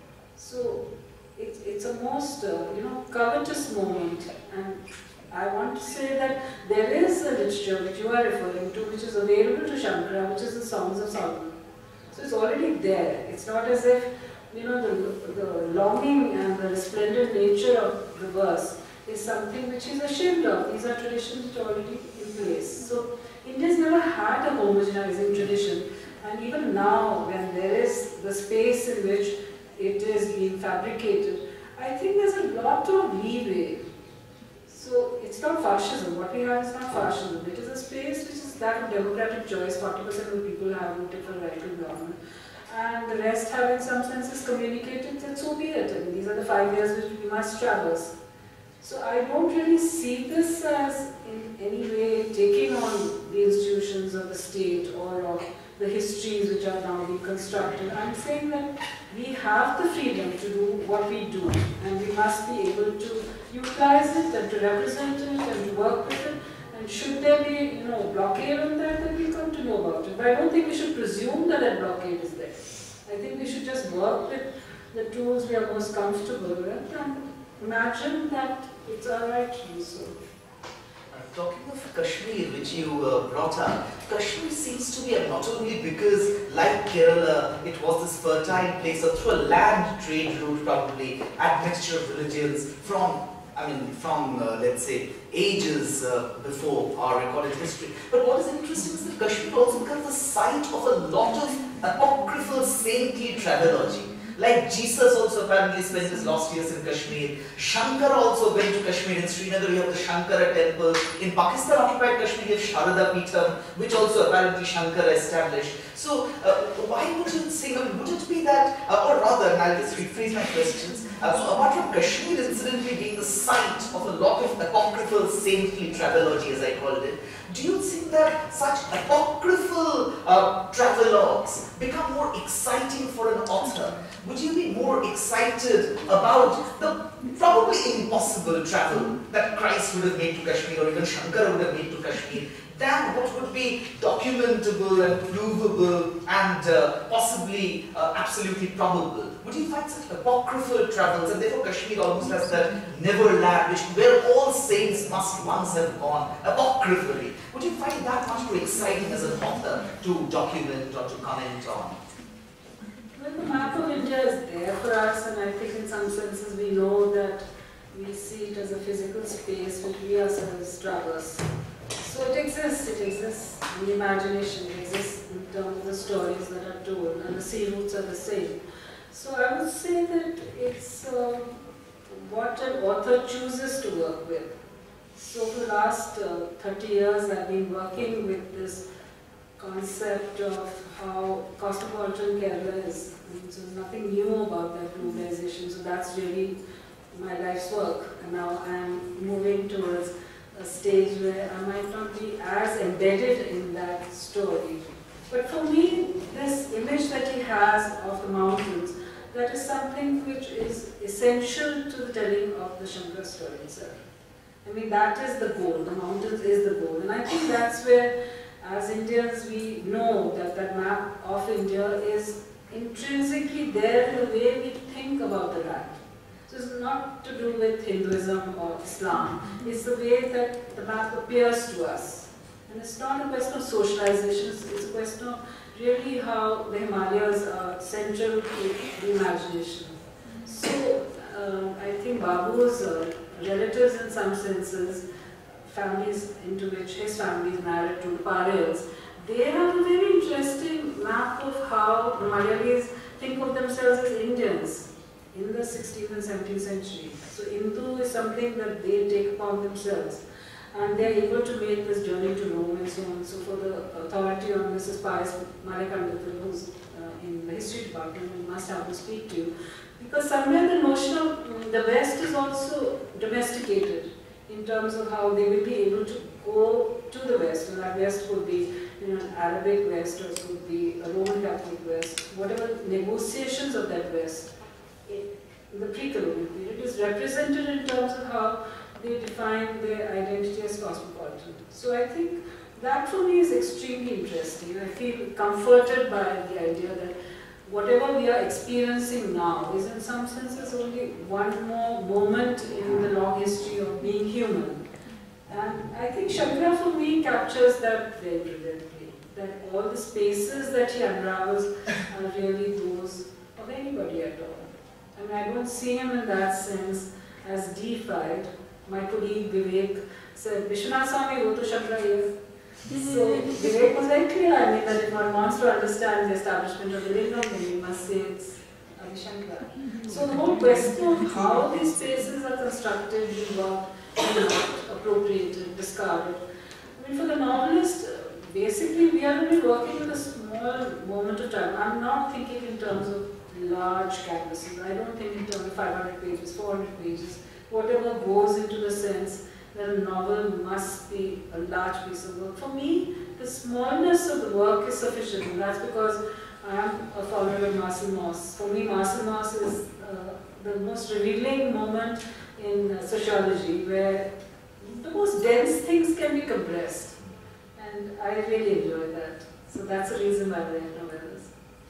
So it's, it's a most uh, you know, covetous moment, and I want to say that there is a literature which you are referring to, which is available to Shankara, which is the Songs of Solomon. So it's already there. It's not as if, you know, the, the longing and the resplendent nature of the verse is something which he's ashamed of. These are traditions which are already in place. So India's never had a homogenizing tradition, and even now, when there is the space in which it is being fabricated, I think there's a lot of leeway. So it's not fascism. What we have is not fascism. It is a space which is that of democratic choice. forty percent of the people have voted for right to government, and the rest have in some senses communicated that so be it. I mean, these are the five years which we must traverse. So I don't really see this as in any way taking on the institutions of the state or of the histories which are now being constructed. I'm saying that we have the freedom to do what we do, and we must be able to utilize it and to represent it and to work with it. And should there be, you know, blockade on that, then we'll come to know about it. But I don't think we should presume that that blockade is there. I think we should just work with the tools we are most comfortable with and imagine that it's all right to do so. Talking of Kashmir, which you uh, brought up, Kashmir seems to be a, not only because, like Kerala, it was this fertile place, or through a land trade route probably, admixture of religions from, I mean, from, uh, let's say, ages uh, before our recorded history. But what is interesting is that Kashmir also becomes the site of a lot of apocryphal saintly travelogy. Like Jesus also apparently spent his last years in Kashmir. Shankara also went to Kashmir. In Srinagar you have the Shankara temple. In Pakistan occupied Kashmir you have Sharada Peetham, which also apparently Shankara established. So uh, why would you think, I mean, would it be that, uh, or rather, and I'll just rephrase my questions. Uh, so apart from Kashmir incidentally being the site of a lot of apocryphal saintly travelogy, as I called it, do you think that such apocryphal uh, travelogues become more exciting for an author? Would you be more excited about the probably impossible travel that Christ would have made to Kashmir, or even Shankara would have made to Kashmir, than what would be documentable and provable and uh, possibly uh, absolutely probable? Would you find such apocryphal travels, and therefore Kashmir almost has that Neverland, which where all saints must once have gone, apocryphally? Would you find that much more exciting as an author to document or to comment on? Well, the map of India is there for us, and I think in some senses we know that we see it as a physical space which we ourselves traverse. So it exists, it exists in the imagination, it exists in terms of the stories that are told, and the sea routes are the same. So I would say that it's uh, what an author chooses to work with. So for the last uh, thirty years I've been working with this concept of how cosmopolitan Kerala is. And so there's nothing new about that globalization, so that's really my life's work. And now I'm moving towards a stage where I might not be as embedded in that story. But for me, this image that he has of the mountains, that is something which is essential to the telling of the Shankara story itself. I mean, that is the goal. The mountains is the goal. And I think that's where, as Indians, we know that that map of India is intrinsically there in the way we think about the land. So it's not to do with Hinduism or Islam. It's the way that the map appears to us. And it's not a question of socialization, it's a question of really how the Himalayas are central to the imagination. So uh, I think Babu's uh, relatives, in some senses, families into which his family is married to, the Parels, they have a very interesting map of how the Malayalis think of themselves as Indians. in the sixteenth and seventeenth century. So Indu is something that they take upon themselves. And they are able to make this journey to Rome and so on. So for the authority on this is Pius Malakandathil, who's uh, in the history department, we must have to speak to. Because somewhere the notion of um, the West is also domesticated in terms of how they will be able to go to the West. And that West could be you know, an Arabic West, or it could be a Roman Catholic West. Whatever negotiations of that West in the pre-colonial period is represented in terms of how they define their identity as cosmopolitan. So I think that for me is extremely interesting. I feel comforted by the idea that whatever we are experiencing now is in some senses only one more moment in the long history of being human. And I think Shankara for me captures that very brilliantly, that all the spaces that he unravels are really those of anybody at all. I mean, I don't see him in that sense as deified. My colleague Vivek said, Vishwanath Swami, go to Shankara here. So Vivek was very clear, I mean, that if one wants to understand the establishment of the Lingam, then you must say it's Adi Shankara. So the whole question of how these spaces are constructed, reworked, appropriated, discarded. I mean, for the novelist, basically we are only working with a small moment of time. I'm not thinking in terms of large canvases. I don't think in terms of five hundred pages, four hundred pages. Whatever goes into the sense that a novel must be a large piece of work. For me, the smallness of the work is sufficient, and that's because I am a follower of Marcel Mauss. For me, Marcel Mauss is uh, the most revealing moment in uh, sociology, where the most dense things can be compressed, and I really enjoy that. So that's the reason why I write novellas.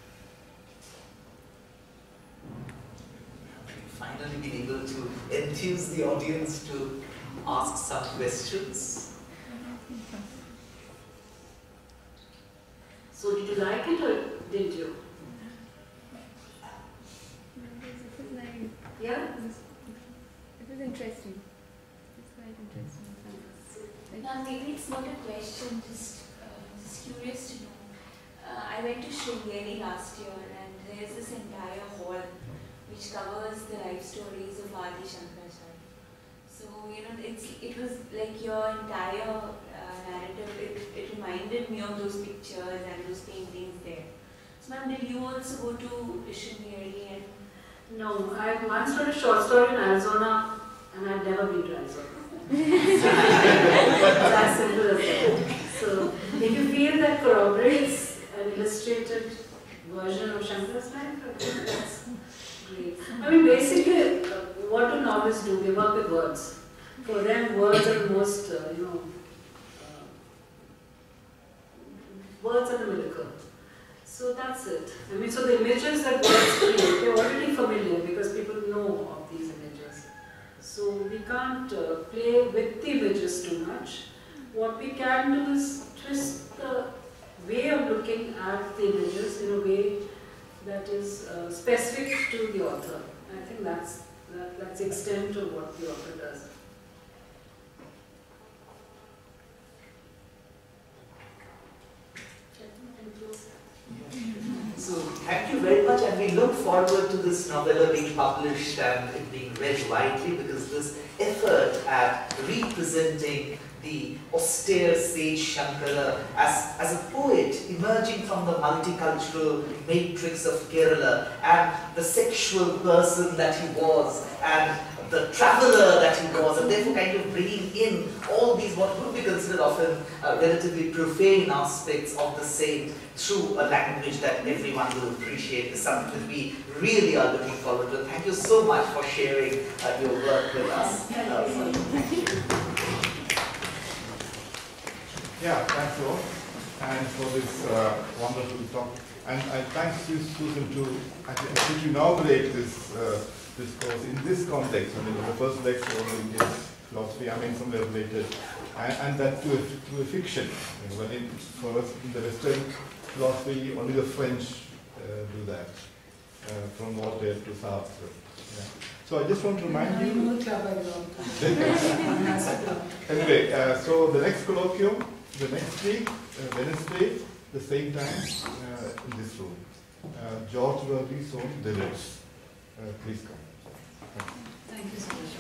Finally been able to enthuse the audience to ask some questions. So did you like it or didn't you? Yeah? It was interesting. It's quite interesting. Now maybe it's not a question, just, uh, just curious to know. Uh, I went to Sringeri last year and there's this entire hall which covers the life stories of Adi Shankaracharya. So, you know, it's, it was like your entire uh, narrative, it, it reminded me of those pictures and those paintings there. So ma'am, did you also go to Sringeri? And No, I once wrote a short story in Arizona and I've never been to Arizona. It's as simple as that. So, if you feel that corroborates an illustrated version of Shankara's life, I think that's great. I mean, basically, uh, what do novelists do? They work with words. For them, words are the most, uh, you know, uh, words are the miracle. So that's it. I mean, so the images that words create, they're already familiar because people know of these images. So we can't uh, play with the images too much. What we can do is twist the way of looking at the images in a way that is uh, specific to the author. I think that's, that, that's the extent of what the author does. So thank you very much, and we look forward to this novella being published and it being read widely, because this effort at representing the austere sage Shankara as, as a poet emerging from the multicultural matrix of Kerala, and the sexual person that he was, and the traveller that he was, and therefore kind of bringing in all these what would be considered often uh, relatively profane aspects of the saint through a language that everyone will appreciate, is something that we really are looking forward to. Thank you so much for sharing uh, your work with us. Uh, thank you. Yeah, thanks all, and for this uh, wonderful talk. And I thank you, Susan, to actually inaugurate this uh, this course in this context. I mean, the first lecture on Indian philosophy, I mean, somewhere related, and, and that to a, to a fiction. You know, when it, for us in the Western philosophy, only the French uh, do that, uh, from Voltaire to Sartre. Yeah. So I just want to remind you. Anyway, uh, so the next colloquium, the next week, uh, Wednesday, the same time, uh, in this room. Uh, George Verdi's on The Lives. uh, please come. Thank you. Thank you so much.